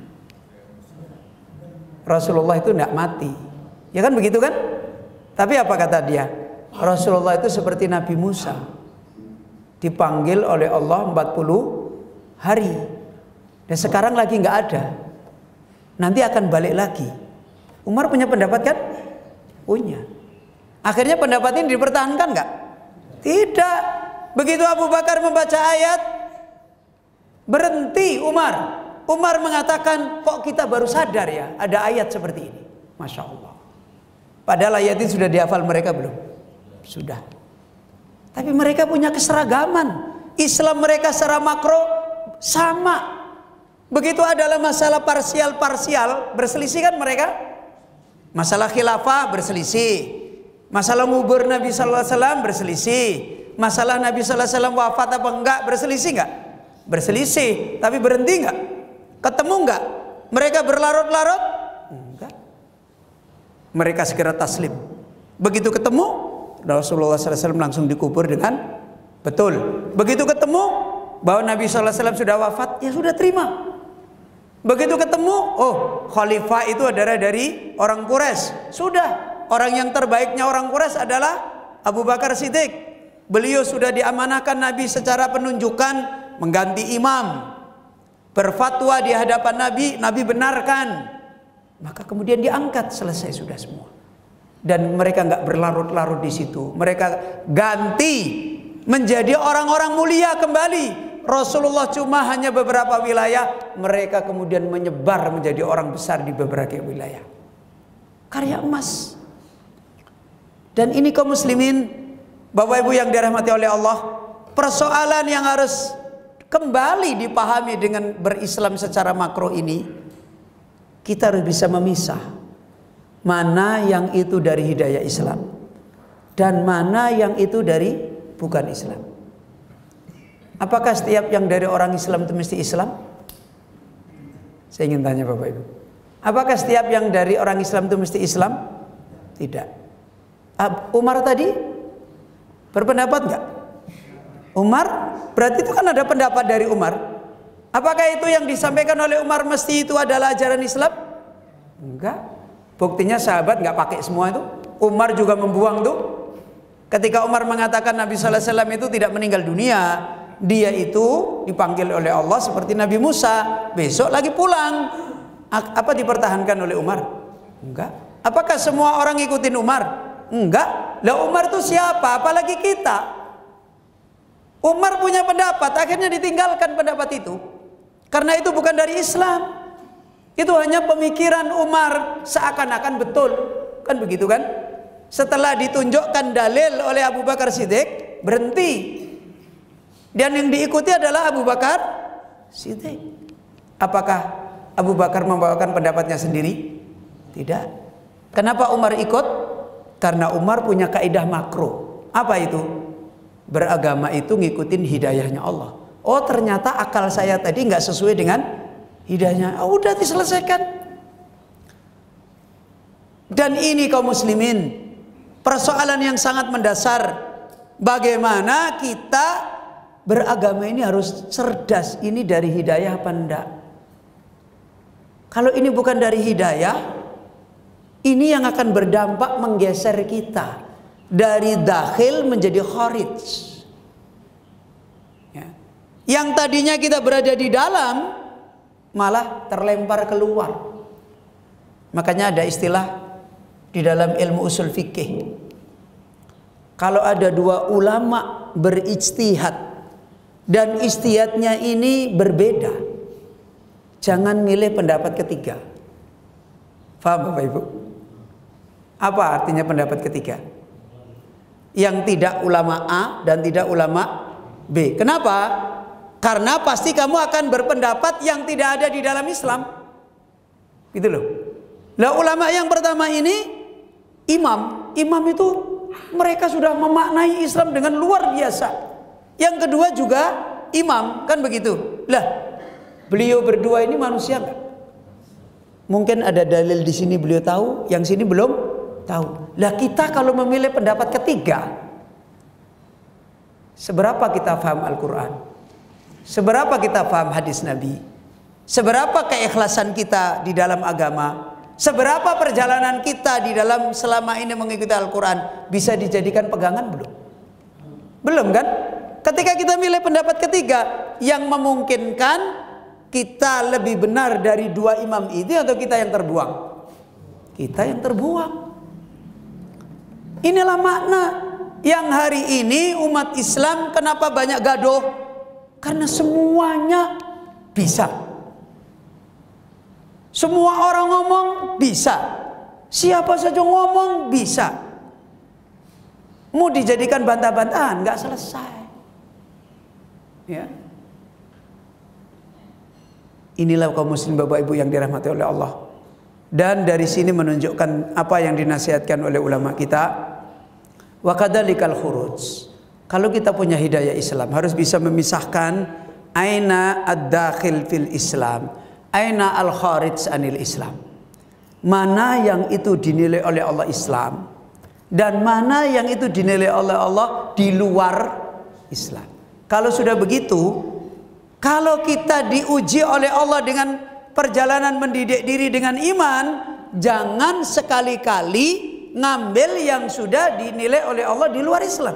Rasulullah itu nggak mati, ya kan begitu kan? Tapi apa kata dia? Rasulullah itu seperti Nabi Musa, dipanggil oleh Allah 40 hari dan sekarang lagi nggak ada, nanti akan balik lagi. Umar punya pendapat kan? Punya. Akhirnya pendapat ini dipertahankan nggak? Tidak. Begitu Abu Bakar membaca ayat, berhenti Umar. Umar mengatakan, kok kita baru sadar ya ada ayat seperti ini. Masya Allah. Padahal ayat ini sudah dihafal mereka belum? Sudah. Tapi mereka punya keseragaman. Islam mereka secara makro sama. Begitu adalah masalah parsial-parsial, berselisih kan mereka? Masalah khilafah berselisih. Masalah ngubur Nabi sallallahu alaihi wasallam berselisih. Masalah Nabi sallallahu alaihi wasallam wafat apa enggak berselisih enggak? Berselisih. Tapi berhenti enggak? Ketemu enggak? Mereka berlarut-larut? Enggak. Mereka segera taslim. Begitu ketemu, Rasulullah SAW langsung dikubur dengan betul. Begitu ketemu bahwa Nabi SAW sudah wafat, ya sudah terima. Begitu ketemu, oh khalifah itu adalah dari orang Quraisy, sudah. Orang yang terbaiknya orang Quraisy adalah Abu Bakar Siddiq. Beliau sudah diamanahkan Nabi secara penunjukan mengganti imam, berfatwa di hadapan Nabi, Nabi benarkan. Maka kemudian diangkat, selesai sudah semua. Dan mereka nggak berlarut-larut di situ. Mereka ganti menjadi orang-orang mulia kembali. Rasulullah cuma hanya beberapa wilayah, mereka kemudian menyebar menjadi orang besar di beberapa wilayah. Karya emas. Dan ini kaum muslimin, Bapak Ibu yang dirahmati oleh Allah, persoalan yang harus kembali dipahami dengan berislam secara makro ini, kita harus bisa memisah mana yang itu dari hidayah Islam dan mana yang itu dari bukan Islam. Apakah setiap yang dari orang Islam itu mesti Islam? Saya ingin tanya Bapak Ibu. Apakah setiap yang dari orang Islam itu mesti Islam? Tidak. Umar tadi berpendapat enggak? Umar berarti itu kan ada pendapat dari Umar. Apakah itu yang disampaikan oleh Umar mesti itu adalah ajaran Islam? Enggak. Buktinya sahabat nggak pakai semua itu. Umar juga membuang tuh. Ketika Umar mengatakan Nabi sallallahu alaihi wasallam itu tidak meninggal dunia, dia itu dipanggil oleh Allah seperti Nabi Musa, besok lagi pulang. Apa dipertahankan oleh Umar? Enggak. Apakah semua orang ikutin Umar? Enggak. Lah Umar itu siapa? Apalagi kita. Umar punya pendapat, akhirnya ditinggalkan pendapat itu. Karena itu bukan dari Islam. Itu hanya pemikiran Umar seakan-akan betul. Kan begitu kan? Setelah ditunjukkan dalil oleh Abu Bakar Siddiq, berhenti. Dan yang diikuti adalah Abu Bakar Siddiq. Apakah Abu Bakar membawakan pendapatnya sendiri? Tidak. Kenapa Umar ikut? Karena Umar punya kaidah makro. Apa itu? Beragama itu ngikutin hidayahnya Allah. Oh, ternyata akal saya tadi nggak sesuai dengan hidayahnya. Oh, udah diselesaikan. Dan ini kaum muslimin, persoalan yang sangat mendasar. Bagaimana kita beragama ini harus cerdas. Ini dari hidayah apa enggak? Kalau ini bukan dari hidayah, ini yang akan berdampak menggeser kita dari dakhil menjadi kharij. Ya. Yang tadinya kita berada di dalam malah terlempar keluar. Makanya ada istilah di dalam ilmu usul fikih. Kalau ada dua ulama berijtihad dan ijtihadnya ini berbeda, jangan milih pendapat ketiga. Faham Bapak Ibu? Apa artinya pendapat ketiga? Yang tidak ulama A dan tidak ulama B. Kenapa? Karena pasti kamu akan berpendapat yang tidak ada di dalam Islam. Gitu loh. Lah ulama yang pertama ini imam. Imam itu mereka sudah memaknai Islam dengan luar biasa. Yang kedua juga imam, kan begitu. Lah, beliau berdua ini manusia enggak? Mungkin ada dalil di sini beliau tahu, yang sini belum tahu. Lah kita kalau memilih pendapat ketiga, seberapa kita paham Al-Quran? Seberapa kita paham hadis Nabi? Seberapa keikhlasan kita di dalam agama? Seberapa perjalanan kita di dalam selama ini mengikuti Al-Quran bisa dijadikan pegangan belum? Belum kan? Ketika kita milih pendapat ketiga yang memungkinkan kita lebih benar dari dua imam itu, atau kita yang terbuang? Kita yang terbuang. Inilah makna yang hari ini umat Islam kenapa banyak gaduh? Karena semuanya bisa. Semua orang ngomong bisa. Siapa saja ngomong bisa. Mau dijadikan bantah-bantahan nggak selesai. Ya. Inilah kaum muslim Bapak Ibu yang dirahmati oleh Allah. Dan dari sini menunjukkan apa yang dinasihatkan oleh ulama kita. Wa kadzalikal khuruj. Kalau kita punya hidayah Islam, harus bisa memisahkan aina ad-dakhil fil Islam, aina al-kharij anil Islam. Mana yang itu dinilai oleh Allah Islam, dan mana yang itu dinilai oleh Allah di luar Islam. Kalau sudah begitu, kalau kita diuji oleh Allah dengan perjalanan mendidik diri dengan iman, jangan sekali-kali ngambil yang sudah dinilai oleh Allah di luar Islam.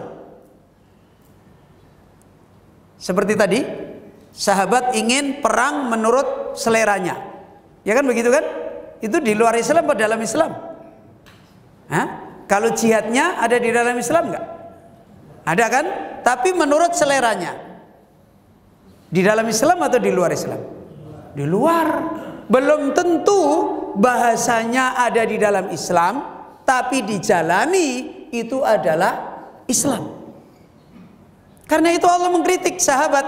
Seperti tadi, sahabat ingin perang menurut seleranya. Ya kan begitu kan? Itu di luar Islam atau dalam Islam? Hah? Kalau jihadnya ada di dalam Islam enggak? Ada kan? Tapi menurut seleranya. Di dalam Islam atau di luar Islam? Di luar. Belum tentu bahasanya ada di dalam Islam, tapi dijalani itu adalah Islam. Karena itu Allah mengkritik sahabat.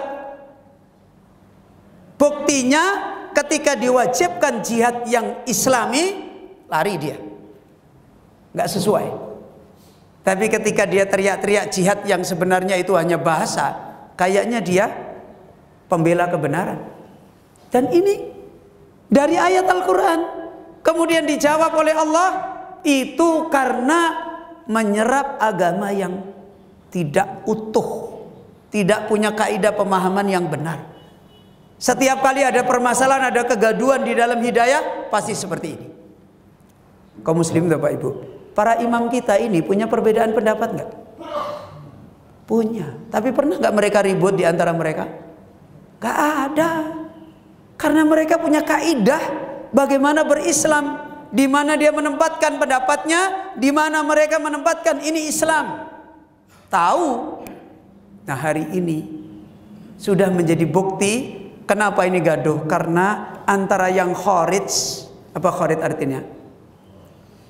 Buktinya ketika diwajibkan jihad yang Islami, lari dia. Nggak sesuai. Tapi ketika dia teriak-teriak jihad yang sebenarnya itu hanya bahasa, kayaknya dia pembela kebenaran. Dan ini dari ayat Al-Quran. Kemudian dijawab oleh Allah, itu karena menyerap agama yang tidak utuh, tidak punya kaidah pemahaman yang benar. Setiap kali ada permasalahan, ada kegaduhan di dalam hidayah, pasti seperti ini. Kaum muslim Bapak Ibu, para imam kita ini punya perbedaan pendapat nggak? Punya. Tapi pernah nggak mereka ribut di antara mereka? Nggak ada. Karena mereka punya kaidah bagaimana berislam, di mana dia menempatkan pendapatnya, di mana mereka menempatkan ini Islam. Tahu. Nah, hari ini sudah menjadi bukti kenapa ini gaduh, karena antara yang kharij, apa kharij artinya?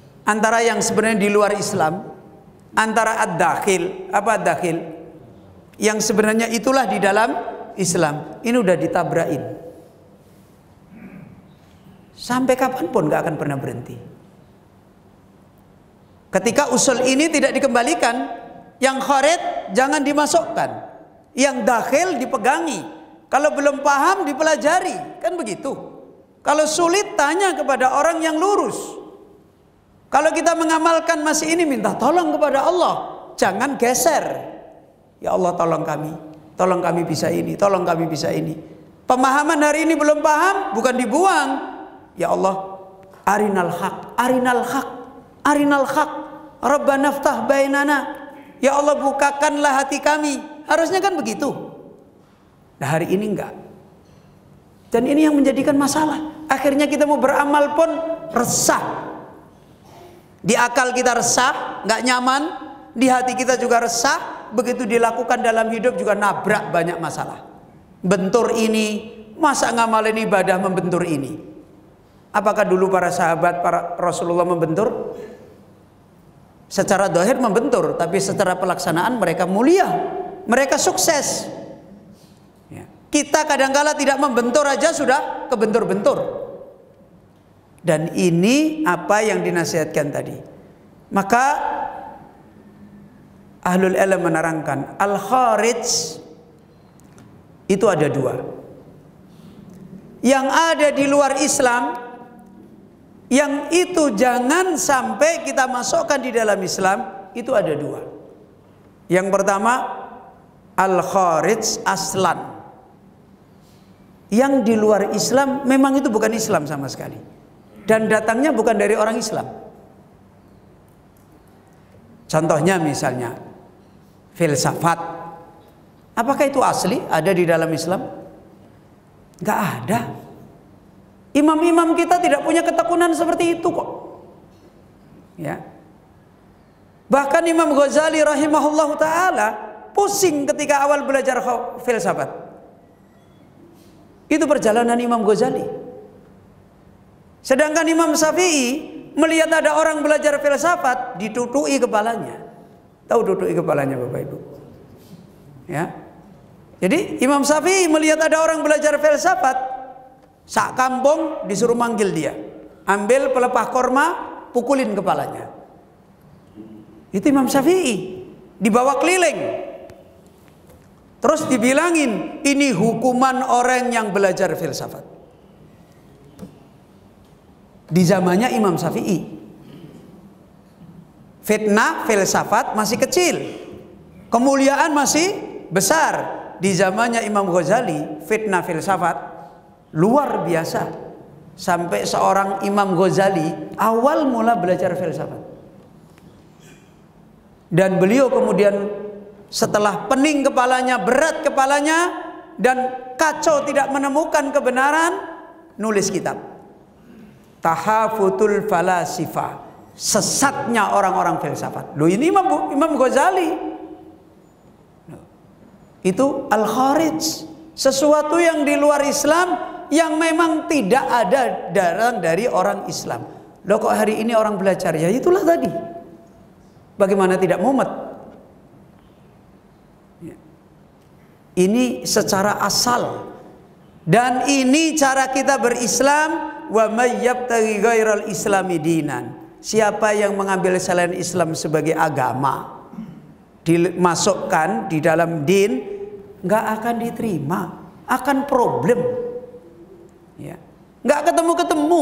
Antara yang sebenarnya di luar Islam, antara ad-dakhil, apa ad-dakhil? Yang sebenarnya itulah di dalam Islam. Ini udah ditabrakin. Sampai kapanpun gak akan pernah berhenti. Ketika usul ini tidak dikembalikan, yang kharid jangan dimasukkan, yang dakhil dipegangi. Kalau belum paham dipelajari, kan begitu. Kalau sulit tanya kepada orang yang lurus. Kalau kita mengamalkan masih ini, minta tolong kepada Allah, jangan geser. Ya Allah tolong kami bisa ini, tolong kami bisa ini. Pemahaman hari ini belum paham, bukan dibuang. Ya Allah, arinal haq, arinal haq, arinal haq, Rabbana ftah bainana. Ya Allah bukakanlah hati kami. Harusnya kan begitu. Nah hari ini enggak. Dan ini yang menjadikan masalah. Akhirnya kita mau beramal pun resah. Di akal kita resah, nggak nyaman. Di hati kita juga resah. Begitu dilakukan dalam hidup juga nabrak banyak masalah. Bentur ini, masa ngamalin ibadah membentur ini? Apakah dulu para sahabat, para Rasulullah membentur? Secara zahir membentur, tapi secara pelaksanaan mereka mulia, mereka sukses. Ya. Kita kadangkala tidak membentur aja sudah kebentur-bentur. Dan ini apa yang dinasihatkan tadi. Maka Ahlul ilm menerangkan al-kharij itu ada dua. Yang ada di luar Islam, yang itu jangan sampai kita masukkan di dalam Islam, itu ada dua. Yang pertama al-kharij aslan, yang di luar Islam memang itu bukan Islam sama sekali, dan datangnya bukan dari orang Islam. Contohnya misalnya filsafat, apakah itu asli ada di dalam Islam? Nggak ada. Imam-imam kita tidak punya ketekunan seperti itu kok. Ya. Bahkan Imam Ghazali rahimahullah ta'ala pusing ketika awal belajar filsafat. Itu perjalanan Imam Ghazali. Sedangkan Imam Syafi'i melihat ada orang belajar filsafat, ditutui kepalanya. Tahu tutui kepalanya Bapak Ibu? Ya. Jadi Imam Syafi'i melihat ada orang belajar filsafat, sak kampung disuruh manggil dia, ambil pelepah korma, pukulin kepalanya. Itu Imam Syafi'i, dibawa keliling, terus dibilangin ini hukuman orang yang belajar filsafat. Di zamannya Imam Syafi'i, fitnah filsafat masih kecil, kemuliaan masih besar. Di zamannya Imam Ghazali, fitnah filsafat luar biasa. Sampai seorang Imam Ghazali awal mula belajar filsafat, dan beliau kemudian setelah pening kepalanya, berat kepalanya, dan kacau tidak menemukan kebenaran, nulis kitab Tahafutul Falasifah, sesatnya orang-orang filsafat. Loh, ini Imam Ghazali. Itu al-kharij, sesuatu yang di luar Islam, yang memang tidak ada datang dari orang Islam. Loh kok hari ini orang belajar? Ya itulah tadi. Bagaimana tidak mumet? Ini secara asal. Dan ini cara kita berislam. Wa may yabtaghi ghairal islami dinan. Siapa yang mengambil selain Islam sebagai agama, dimasukkan di dalam din, nggak akan diterima, akan problem. Ya. Nggak ketemu-ketemu.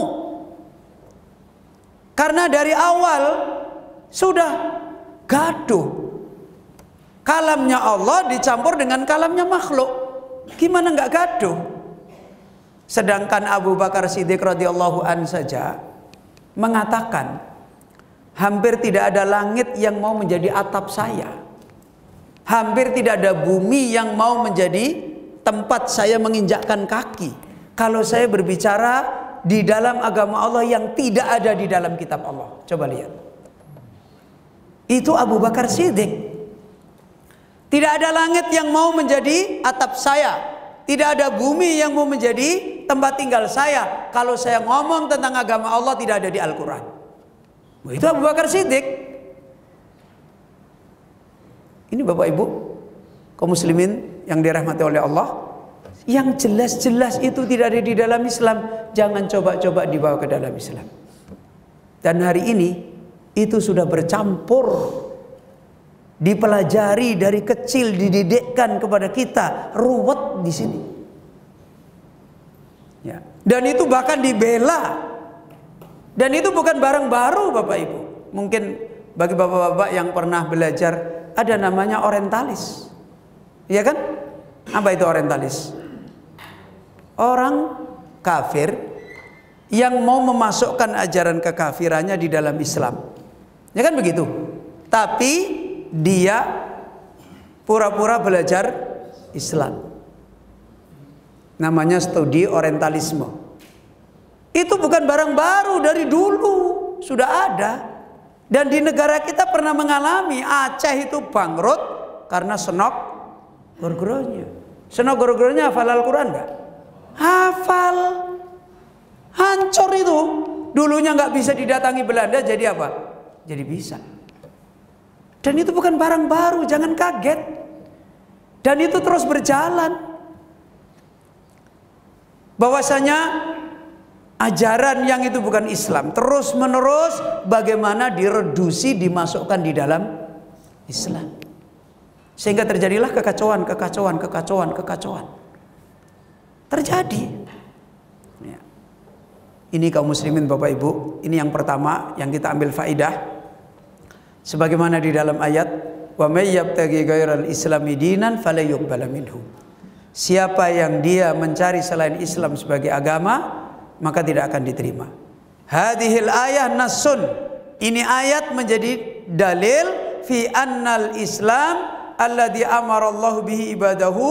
Karena dari awal sudah gaduh. Kalamnya Allah dicampur dengan kalamnya makhluk. Gimana nggak gaduh? Sedangkan Abu Bakar Siddiq radhiyallahu an saja mengatakan, hampir tidak ada langit yang mau menjadi atap saya. Hampir tidak ada bumi yang mau menjadi tempat saya menginjakkan kaki. Kalau saya berbicara di dalam agama Allah yang tidak ada di dalam kitab Allah. Coba lihat. Itu Abu Bakar Siddiq. Tidak ada langit yang mau menjadi atap saya. Tidak ada bumi yang mau menjadi tempat tinggal saya. Kalau saya ngomong tentang agama Allah tidak ada di Al-Quran. Itu Abu Bakar Siddiq. Ini Bapak Ibu, kaum muslimin yang dirahmati oleh Allah, yang jelas-jelas itu tidak ada di dalam Islam, jangan coba-coba dibawa ke dalam Islam. Dan hari ini itu sudah bercampur, dipelajari dari kecil, dididikkan kepada kita, ruwet di sini. Ya. Dan itu bahkan dibela. Dan itu bukan barang baru Bapak Ibu. Mungkin bagi bapak-bapak yang pernah belajar, ada namanya orientalis. Iya kan? Apa itu orientalis? Orang kafir yang mau memasukkan ajaran kekafirannya di dalam Islam. Ya kan begitu? Tapi dia pura-pura belajar Islam. Namanya studi orientalisme. Itu bukan barang baru, dari dulu sudah ada. Dan di negara kita pernah mengalami, Aceh itu bangkrut karena senok gorgoronya. Senok gorgoronya hafal Al-Quran enggak? Hafal. Hancur itu. Dulunya nggak bisa didatangi Belanda, jadi apa? Jadi bisa. Dan itu bukan barang baru, jangan kaget. Dan itu terus berjalan. Bahwasanya ajaran yang itu bukan Islam terus menerus bagaimana direduksi, dimasukkan di dalam Islam, sehingga terjadilah kekacauan terjadi. Ya. Ini kaum muslimin Bapak Ibu, ini yang pertama yang kita ambil faidah, sebagaimana di dalam ayat, wa may yabtaghi ghairal islami dinan fala yuqbala minhu. Siapa yang dia mencari selain Islam sebagai agama, maka tidak akan diterima. Hadhil ayah nasun. Ini ayat menjadi dalil fi annal Islam alladhi amara Allah bihi ibadahu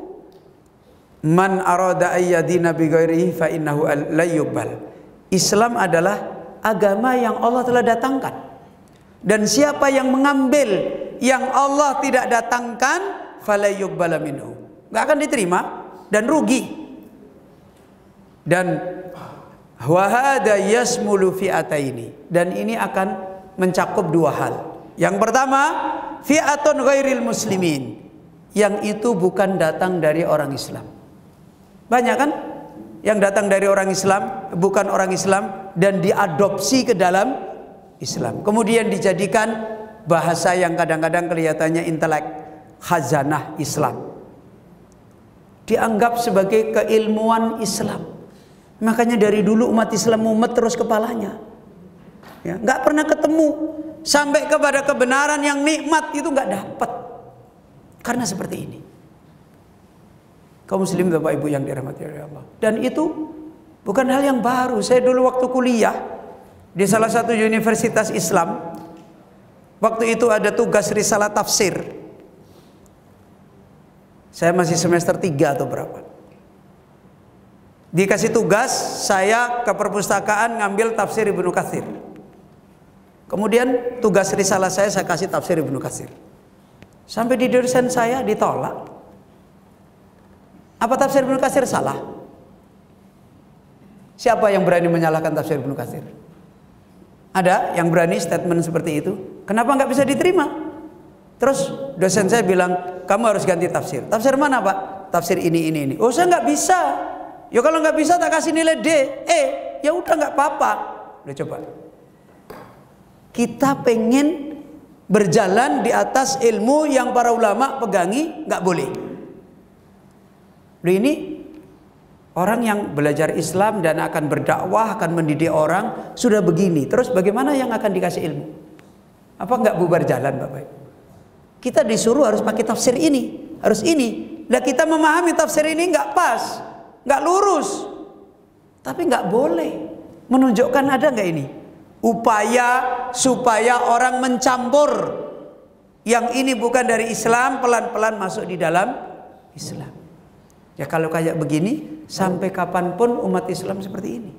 man arada ayyadina bi ghairihi fa innahu la yuqbal. Islam adalah agama yang Allah telah datangkan. Dan siapa yang mengambil yang Allah tidak datangkan, fala yuqbala minhu. Enggak akan diterima dan rugi. Dan wahada yasmulu fi'ataini, dan ini akan mencakup dua hal. Yang pertama, fi'atun ghairil muslimin, yang itu bukan datang dari orang Islam. Banyak kan yang datang dari orang Islam, bukan orang Islam, dan diadopsi ke dalam Islam, kemudian dijadikan bahasa yang kadang-kadang kelihatannya intelek, khazanah Islam, dianggap sebagai keilmuan Islam. Makanya dari dulu umat Islam mumet terus kepalanya, ya, nggak pernah ketemu sampai kepada kebenaran yang nikmat itu nggak dapat, karena seperti ini. Kaum muslim Bapak Ibu yang dirahmati oleh Allah. Dan itu bukan hal yang baru. Saya dulu waktu kuliah di salah satu universitas Islam, waktu itu ada tugas risalah tafsir. Saya masih semester 3 atau berapa. Dikasih tugas, saya ke perpustakaan ngambil tafsir Ibnu Katsir. Kemudian tugas risalah saya kasih tafsir Ibnu Katsir. Sampai di dosen saya ditolak. Apa tafsir Ibnu Katsir salah? Siapa yang berani menyalahkan tafsir Ibnu Katsir? Ada yang berani statement seperti itu? Kenapa nggak bisa diterima? Terus dosen saya bilang, kamu harus ganti tafsir. Tafsir mana Pak? Tafsir ini. Oh, saya nggak bisa. Ya kalau nggak bisa tak kasih nilai D, ya udah nggak apa-apa. Udah coba. Kita pengen berjalan di atas ilmu yang para ulama pegangi, nggak boleh. Loh, ini orang yang belajar Islam dan akan berdakwah, akan mendidik orang, sudah begini. Terus bagaimana yang akan dikasih ilmu? Apa nggak bubar jalan Bapak Ibu? Kita disuruh harus pakai tafsir ini, harus ini. Nah kita memahami tafsir ini nggak pas, nggak lurus, tapi nggak boleh. Menunjukkan ada nggak ini upaya supaya orang mencampur yang ini bukan dari Islam, pelan-pelan masuk di dalam Islam. Ya kalau kayak begini, sampai kapanpun umat Islam seperti ini.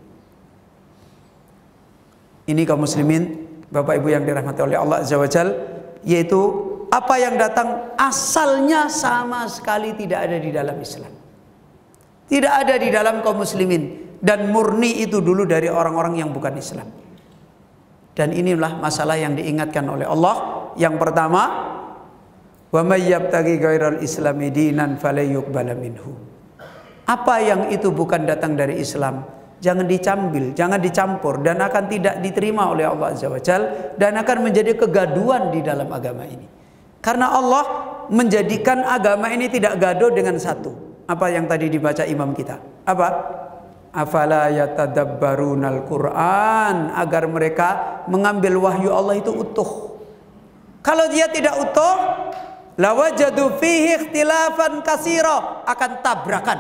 Ini kaum muslimin, Bapak Ibu yang dirahmati oleh Allah Azza wa Jalla, yaitu apa yang datang asalnya sama sekali tidak ada di dalam Islam, tidak ada di dalam kaum muslimin, dan murni itu dulu dari orang-orang yang bukan Islam. Dan inilah masalah yang diingatkan oleh Allah. Yang pertama, Wa may yabtaghi ghairal islami dinan falyuqbala minhu. Apa yang itu bukan datang dari Islam, jangan dicambil, jangan dicampur, dan akan tidak diterima oleh Allah Azza wa Jalla, dan akan menjadi kegaduhan di dalam agama ini. Karena Allah menjadikan agama ini tidak gaduh dengan satu. Apa yang tadi dibaca imam kita? Apa? Afala yatadabbarunal Qur'an, agar mereka mengambil wahyu Allah itu utuh. Kalau dia tidak utuh, lawajadu fihi ikhtilafan katsira, akan tabrakan.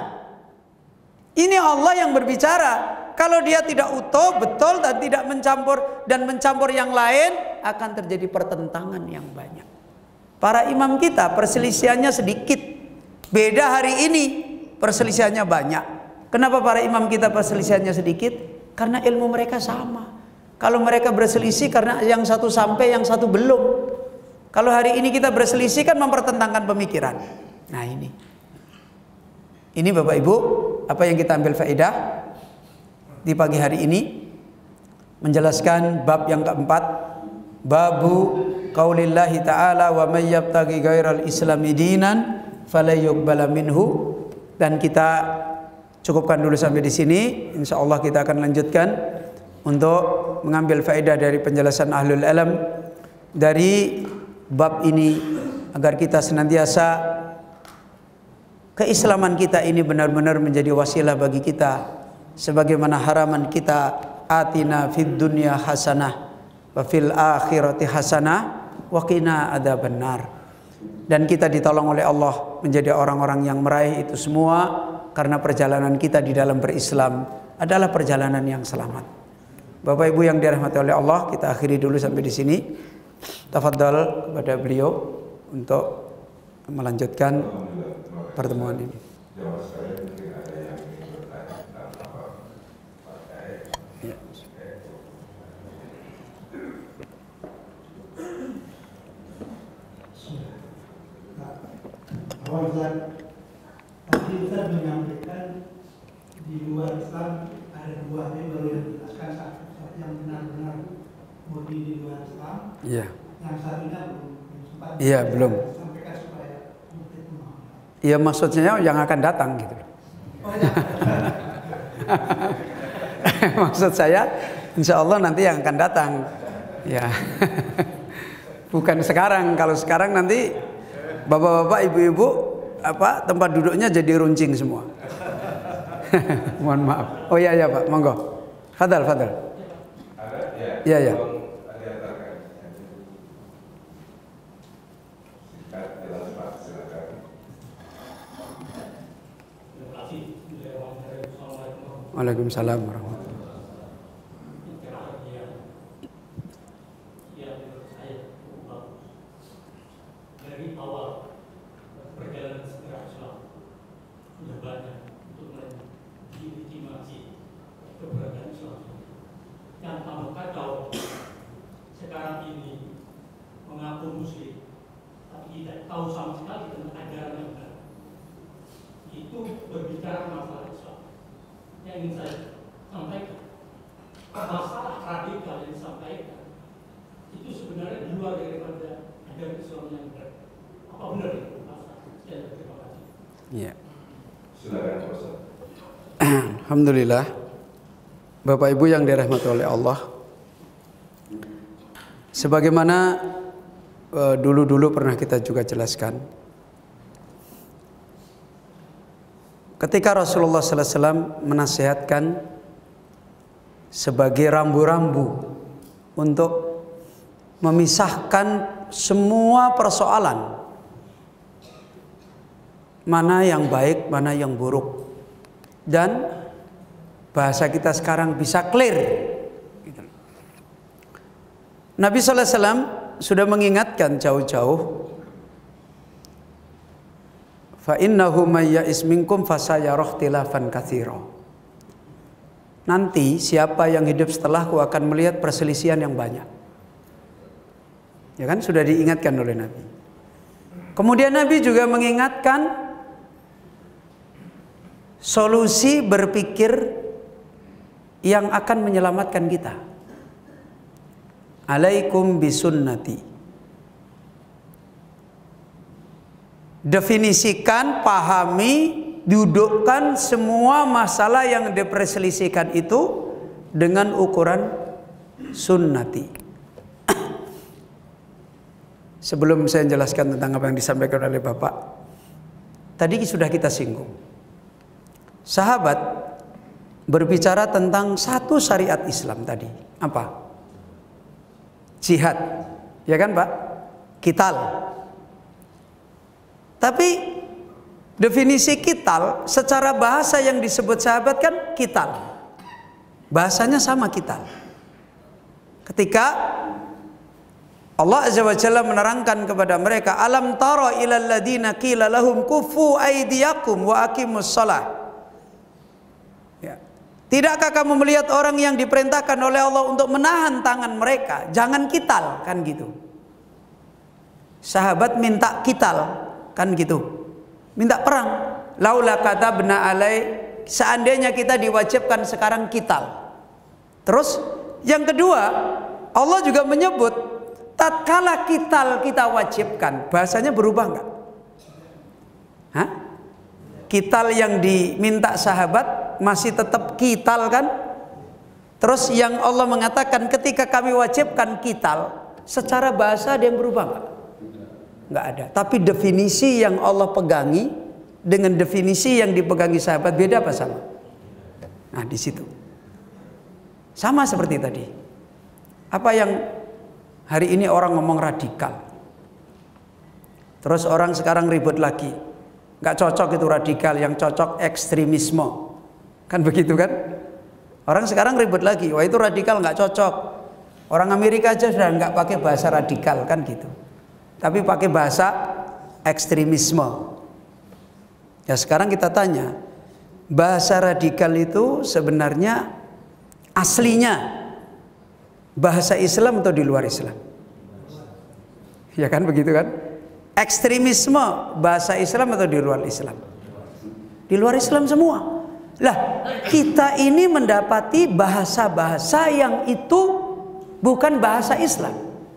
Ini Allah yang berbicara. Kalau dia tidak utuh, betul, dan tidak mencampur yang lain, akan terjadi pertentangan yang banyak. Para imam kita perselisihannya sedikit. Beda hari ini perselisihannya banyak. Kenapa para imam kita perselisihannya sedikit? Karena ilmu mereka sama. Kalau mereka berselisih karena yang satu sampai, yang satu belum. Kalau hari ini kita berselisih kan mempertentangkan pemikiran. Nah ini Bapak Ibu, apa yang kita ambil faedah di pagi hari ini, menjelaskan bab yang keempat, babu qaulillahi ta'ala wa may yabtaghi ghairal islami dinan falyuqbala minhu. Dan kita cukupkan dulu sampai di sini. Insyaallah kita akan lanjutkan untuk mengambil faedah dari penjelasan ahlul ilm dari bab ini, agar kita senantiasa keislaman kita ini benar-benar menjadi wasilah bagi kita, sebagaimana haraman kita, atina fid dunya hasanah wa fil akhirati hasanah wa qina adzabannar. Dan kita ditolong oleh Allah menjadi orang-orang yang meraih itu semua, karena perjalanan kita di dalam berislam adalah perjalanan yang selamat. Bapak Ibu yang dirahmati oleh Allah, kita akhiri dulu sampai di sini. Tafadhal kepada beliau untuk melanjutkan pertemuan ini. Ya. Tadi Ustaz menyampaikan di luar Islam ada dua, ini baru yang dijelaskan satu yang benar-benar murni di luar Islam. Iya. Yang satunya belum sempat. Iya, belum. Sampaikan supaya mungkin mau. Iya, maksudnya yang akan datang gitu. Oh ya. Maksud saya, insya Allah nanti yang akan datang. Ya. Bukan sekarang. Kalau sekarang nanti bapak-bapak, ibu-ibu, tempat duduknya jadi runcing semua. Mohon maaf. Oh iya ya Pak, monggo. Fadal. Iya ya. Waalaikumsalam warahmatullahi dari awal perjalanan sejarah Islam sudah banyak untuk melegitimasi keberadaan Islam. Yang tambah kacau sekarang ini mengaku Muslim tapi tidak tahu sama sekali tentang ajaran yang benar. Itu berbicara masalah Islam. Yang ingin saya sampaikan, masalah radikal yang disampaikan itu sebenarnya di luar daripada ajaran Islam yang benar. Apa benar itu? Terima kasih. Iya. Silakan Ustaz. Alhamdulillah, Bapak Ibu yang dirahmati oleh Allah, sebagaimana dulu-dulu pernah kita juga jelaskan, ketika Rasulullah sallallahu alaihi wasallam menasihatkan sebagai rambu-rambu untuk memisahkan semua persoalan, mana yang baik, mana yang buruk, dan bahasa kita sekarang bisa clear. Nabi sallallahu alaihi wasallam sudah mengingatkan jauh-jauh, fa innahu may ya'is minkum fasayara ikhtilafan katsira. Nanti siapa yang hidup setelahku akan melihat perselisihan yang banyak. Ya kan, sudah diingatkan oleh Nabi. Kemudian Nabi juga mengingatkan solusi berpikir yang akan menyelamatkan kita. Alaikum bisunnati definisikan, pahami, dudukkan semua masalah yang diperselisihkan itu dengan ukuran sunnati. Sebelum saya jelaskan tentang apa yang disampaikan oleh Bapak, tadi sudah kita singgung. Sahabat berbicara tentang satu syariat Islam tadi. Apa? Jihad. Ya kan Pak? Qital. Tapi definisi qital secara bahasa yang disebut sahabat kan qital. Bahasanya sama qital. Ketika Allah Azza wa Jalla menerangkan kepada mereka, alam tara ilal ladina qila lahum kufu aydiyakum wa aqimus shalah. Ya. Tidakkah kamu melihat orang yang diperintahkan oleh Allah untuk menahan tangan mereka, jangan qital, kan gitu. Sahabat minta qital, kan gitu. Minta perang. Laula katabna alai, seandainya kita diwajibkan sekarang qital. Terus yang kedua, Allah juga menyebut tatkala qital kita wajibkan, bahasanya berubah enggak? Hah? Qital yang diminta sahabat masih tetap qital kan? Terus yang Allah mengatakan ketika kami wajibkan qital, secara bahasa ada yang berubah enggak? Enggak ada. Tapi definisi yang Allah pegangi dengan definisi yang dipegangi sahabat beda apa sama? Nah, di situ. Sama seperti tadi. Apa yang hari ini orang ngomong radikal. Terus orang sekarang ribut lagi. Nggak cocok itu radikal, yang cocok ekstremisme. Kan begitu kan? Orang sekarang ribut lagi. Wah itu radikal nggak cocok. Orang Amerika aja sudah nggak pakai bahasa radikal kan gitu. Tapi pakai bahasa ekstremisme. Ya sekarang kita tanya, bahasa radikal itu sebenarnya aslinya bahasa Islam atau di luar Islam? Ya kan begitu kan? Ekstremisme bahasa Islam atau di luar Islam? Di luar Islam semua. Lah, kita ini mendapati bahasa-bahasa yang itu bukan bahasa Islam.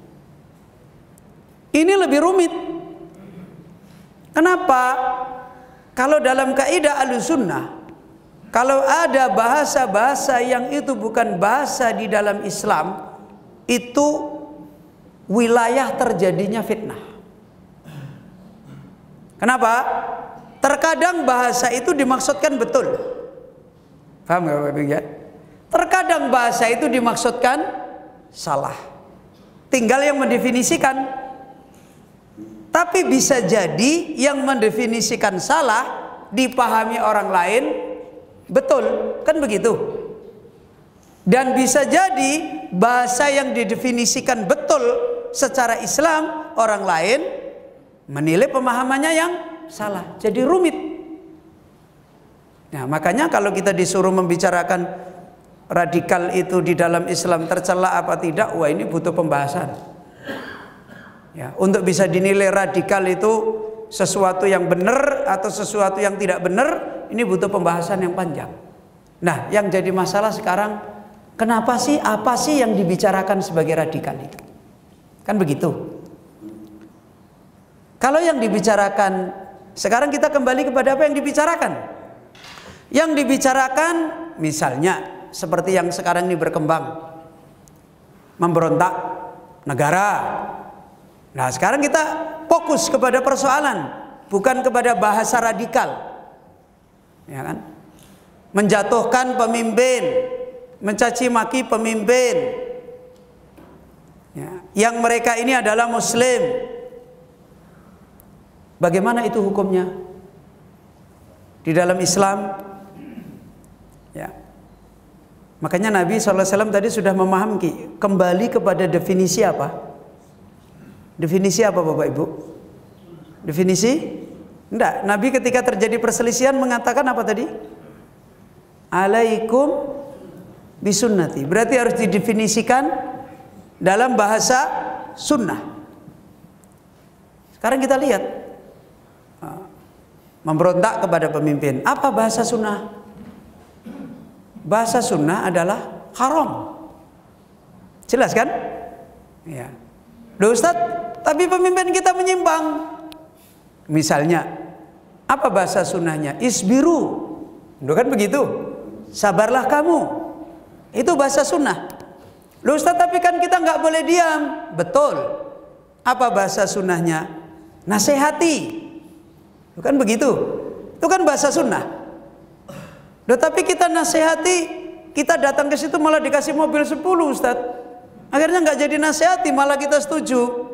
Ini lebih rumit. Kenapa? Kalau dalam kaidah Ahlussunnah, kalau ada bahasa-bahasa yang itu bukan bahasa di dalam Islam, itu wilayah terjadinya fitnah. Kenapa? Terkadang bahasa itu dimaksudkan betul. Paham nggak Bapak ya? Terkadang bahasa itu dimaksudkan salah. Tinggal yang mendefinisikan. Tapi bisa jadi yang mendefinisikan salah dipahami orang lain betul, kan begitu. Dan bisa jadi bahasa yang didefinisikan betul secara Islam, orang lain menilai pemahamannya yang salah. Jadi rumit. Nah, makanya kalau kita disuruh membicarakan radikal itu di dalam Islam tercela apa tidak, wah ini butuh pembahasan. Ya, untuk bisa dinilai radikal itu sesuatu yang benar atau sesuatu yang tidak benar, ini butuh pembahasan yang panjang. Nah, yang jadi masalah sekarang, kenapa sih, apa sih yang dibicarakan sebagai radikal itu? Kan begitu. Kalau yang dibicarakan, sekarang kita kembali kepada apa yang dibicarakan. Yang dibicarakan misalnya seperti yang sekarang ini berkembang, memberontak negara. Nah sekarang kita fokus kepada persoalan, bukan kepada bahasa radikal, ya kan? Menjatuhkan pemimpin, mencaci maki pemimpin, ya, yang mereka ini adalah Muslim. Bagaimana itu hukumnya di dalam Islam? Ya, makanya Nabi SAW tadi sudah memahami, kembali kepada definisi apa? Definisi apa Bapak Ibu? Definisi? Enggak, Nabi ketika terjadi perselisihan mengatakan apa tadi? Alaikum bisunnati. Berarti harus didefinisikan dalam bahasa sunnah. Sekarang kita lihat, memberontak kepada pemimpin. Apa bahasa sunnah? Bahasa sunnah adalah haram. Jelas kan? Ya. Loh Ustaz, tapi pemimpin kita menyimpang. Misalnya, apa bahasa sunnahnya? Isbiru. Kan begitu? Sabarlah kamu. Itu bahasa sunnah. Loh Ustaz, tapi kan kita nggak boleh diam. Betul. Apa bahasa sunnahnya? Nasihati. Kan begitu? Itu kan bahasa sunnah. Loh, tapi kita nasihati, kita datang ke situ malah dikasih mobil 10 Ustaz. Akhirnya nggak jadi nasihati, malah kita setuju.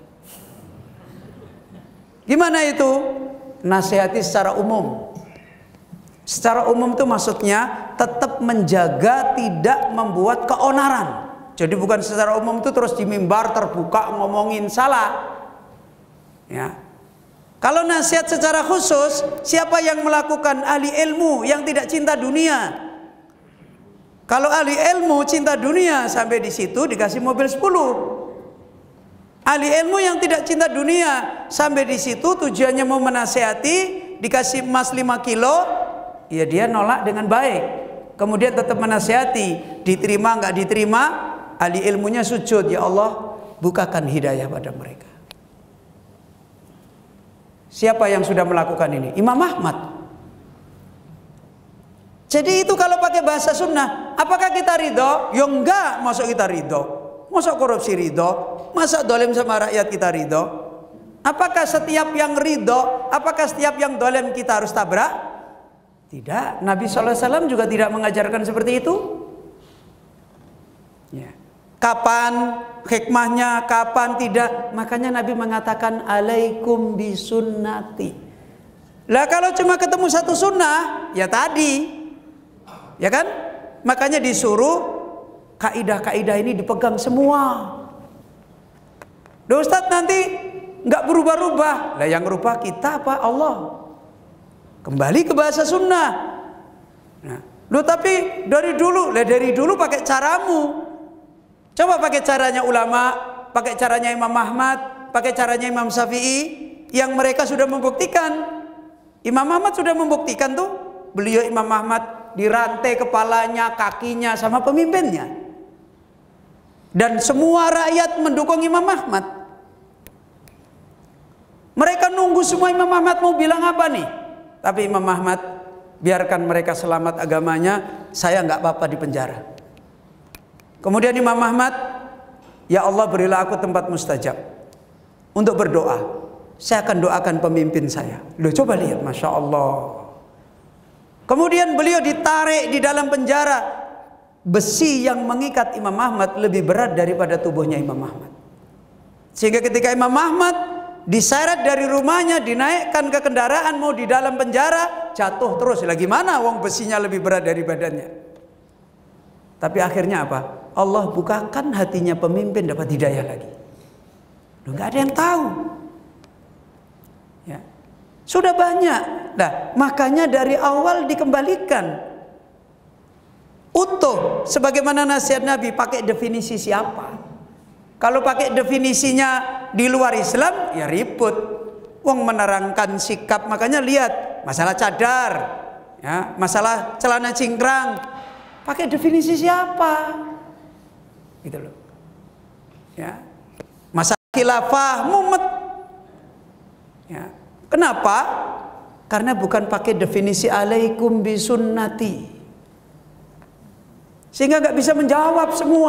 Gimana itu? Nasihati secara umum. Secara umum itu maksudnya tetap menjaga tidak membuat keonaran. Jadi bukan secara umum itu terus di mimbar terbuka ngomongin salah. Ya. Kalau nasihat secara khusus, siapa yang melakukan? Ahli ilmu yang tidak cinta dunia. Kalau ahli ilmu cinta dunia, sampai di situ dikasih mobil 10. Ahli ilmu yang tidak cinta dunia, sampai di situ tujuannya mau menasihati, dikasih emas 5 kilo, ya dia nolak dengan baik. Kemudian tetap menasihati, diterima nggak diterima, ahli ilmunya sujud, ya Allah bukakan hidayah pada mereka. Siapa yang sudah melakukan ini? Imam Ahmad. Jadi itu kalau pakai bahasa sunnah, apakah kita ridho? Ya enggak, masuk kita ridho. Masa korupsi ridho? Masa dolim sama rakyat kita ridho? Apakah setiap yang ridho, apakah setiap yang dolim kita harus tabrak? Tidak. Nabi SAW juga tidak mengajarkan seperti itu. Ya. Kapan hikmahnya, kapan tidak? Makanya Nabi mengatakan alaikum bisunnati. Lah kalau cuma ketemu satu sunnah, ya tadi, ya kan? Makanya disuruh kaidah-kaidah ini dipegang semua. Loh Ustaz, nanti nggak berubah-ubah. Lah yang berubah kita apa? Allah. Kembali ke bahasa sunnah. Nah, loh tapi dari dulu pakai caramu. Coba pakai caranya ulama, pakai caranya Imam Ahmad, pakai caranya Imam Syafi'i, yang mereka sudah membuktikan. Imam Ahmad sudah membuktikan tuh. Beliau Imam Ahmad dirantai kepalanya, kakinya sama pemimpinnya. Dan semua rakyat mendukung Imam Ahmad. Mereka nunggu semua Imam Ahmad mau bilang apa nih. Tapi Imam Ahmad, biarkan mereka selamat agamanya, saya nggak apa-apa di penjara. Kemudian Imam Ahmad, ya Allah berilah aku tempat mustajab untuk berdoa. Saya akan doakan pemimpin saya. Loh coba lihat, Masya Allah. Kemudian beliau ditarik di dalam penjara. Besi yang mengikat Imam Ahmad lebih berat daripada tubuhnya Imam Ahmad. Sehingga ketika Imam Ahmad diseret dari rumahnya, dinaikkan ke kendaraan mau di dalam penjara, jatuh terus. Lah gimana wong besinya lebih berat dari badannya? Tapi akhirnya apa? Allah bukakan hatinya pemimpin dapat hidayah lagi. Loh, nggak ada yang tahu. Ya. Sudah banyak. Nah, makanya dari awal dikembalikan utuh sebagaimana nasihat Nabi. Pakai definisi siapa? Kalau pakai definisinya di luar Islam, ya ribut. Wong menerangkan sikap, makanya lihat masalah cadar, ya, masalah celana cingkrang. Pakai definisi siapa? Gitu loh. Ya. Masalah khilafah, mumet. Ya. Kenapa? Karena bukan pakai definisi alaikum bisunnati. Sehingga nggak bisa menjawab semua.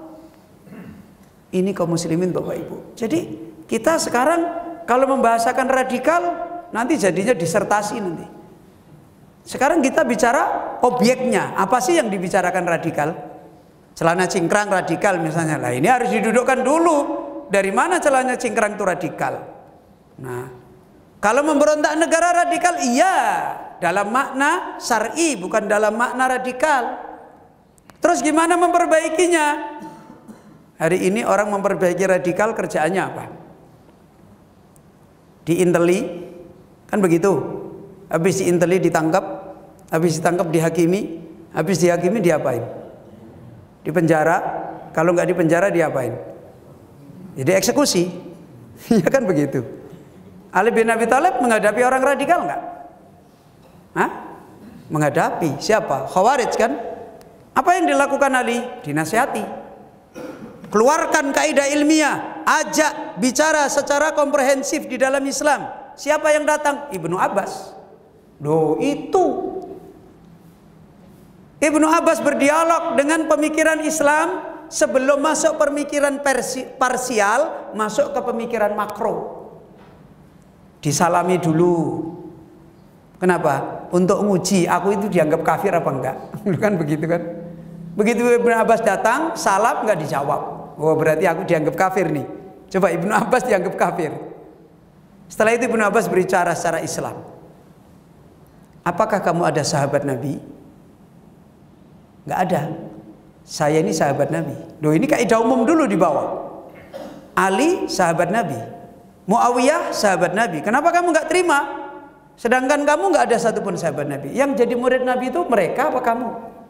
Ini kaum muslimin Bapak Ibu. Jadi kita sekarang kalau membahasakan radikal, nanti jadinya disertasi nanti. Sekarang kita bicara objeknya. Apa sih yang dibicarakan radikal? Celana cingkrang radikal misalnya. Lah ini harus didudukkan dulu. Dari mana celana cingkrang itu radikal? Nah, kalau memberontak negara radikal, iya, dalam makna syar'i, bukan dalam makna radikal. Terus gimana memperbaikinya? Hari ini orang memperbaiki radikal kerjaannya apa? Diinteli, kan begitu. Habis diinteli ditangkap, habis ditangkap dihakimi, habis dihakimi diapain? Dipenjara. Kalau nggak dipenjara diapain? Jadi eksekusi. Ya kan begitu. Ali bin Abi Thalib menghadapi orang radikal nggak? Hah? Menghadapi siapa? Khawarij kan? Apa yang dilakukan Ali? Dinasihati. Keluarkan kaidah ilmiah, ajak bicara secara komprehensif di dalam Islam. Siapa yang datang? Ibnu Abbas. Loh, itu Ibnu Abbas berdialog dengan pemikiran Islam sebelum masuk pemikiran parsial, masuk ke pemikiran makro. Disalami dulu. Kenapa? Untuk nguji aku itu dianggap kafir apa enggak. Kan begitu kan? Begitu Ibnu Abbas datang, salam enggak dijawab. Oh, berarti aku dianggap kafir nih. Coba Ibnu Abbas dianggap kafir. Setelah itu Ibnu Abbas berbicara secara Islam. Apakah kamu ada sahabat Nabi? Enggak ada. Saya ini sahabat Nabi. Loh, ini kaidah umum dulu di bawah. Ali sahabat Nabi, Muawiyah sahabat Nabi. Kenapa kamu enggak terima? Sedangkan kamu enggak ada satupun sahabat Nabi. Yang jadi murid Nabi itu mereka apa kamu?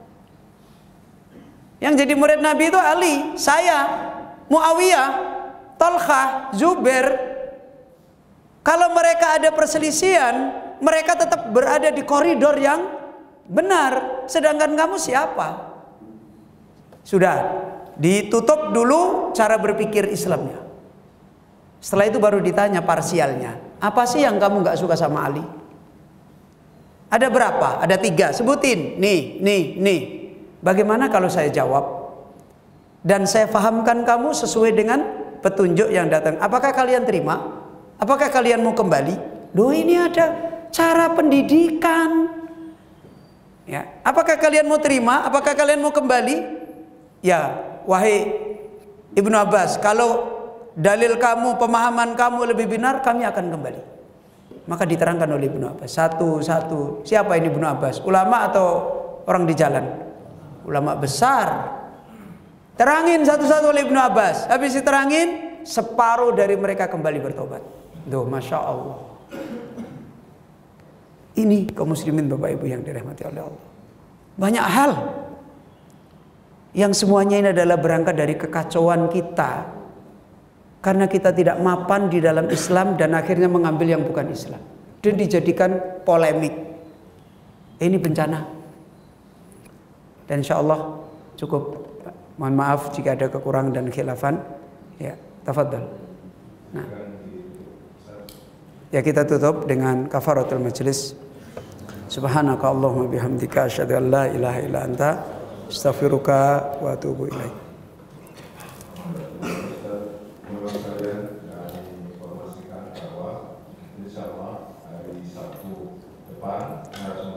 Yang jadi murid Nabi itu Ali, saya, Muawiyah, Tolkhah, Zubair. Kalau mereka ada perselisihan, mereka tetap berada di koridor yang benar. Sedangkan kamu siapa? Sudah ditutup dulu cara berpikir Islamnya. Setelah itu baru ditanya parsialnya. Apa sih yang kamu gak suka sama Ali? Ada berapa? Ada 3. Sebutin. Nih. Bagaimana kalau saya jawab dan saya fahamkan kamu sesuai dengan petunjuk yang datang? Apakah kalian terima? Apakah kalian mau kembali? Loh, ini ada cara pendidikan. Ya, apakah kalian mau terima? Apakah kalian mau kembali? Ya, wahai Ibnu Abbas, kalau dalil kamu, pemahaman kamu lebih benar, kami akan kembali. Maka diterangkan oleh Ibnu Abbas satu-satu. Siapa ini Ibnu Abbas? Ulama atau orang di jalan? Ulama besar. Terangin satu-satu oleh Ibnu Abbas. Habis diterangin, separuh dari mereka kembali bertobat. Duh, Masya Allah. Ini kaum muslimin Bapak Ibu yang dirahmati oleh Allah. Banyak hal yang semuanya ini adalah berangkat dari kekacauan kita, karena kita tidak mapan di dalam Islam dan akhirnya mengambil yang bukan Islam dan dijadikan polemik. Ini bencana. Dan insya Allah cukup. Mohon maaf jika ada kekurangan dan khilafan. Ya, tafadhal. Nah, ya, kita tutup dengan kafaratul majlis. Subhanaka Allahumma bihamdika asyhadu an la ilaha illa anta astaghfiruka wa atubu ilaik. Informasikan bahwa insya Allah hari Sabtu depan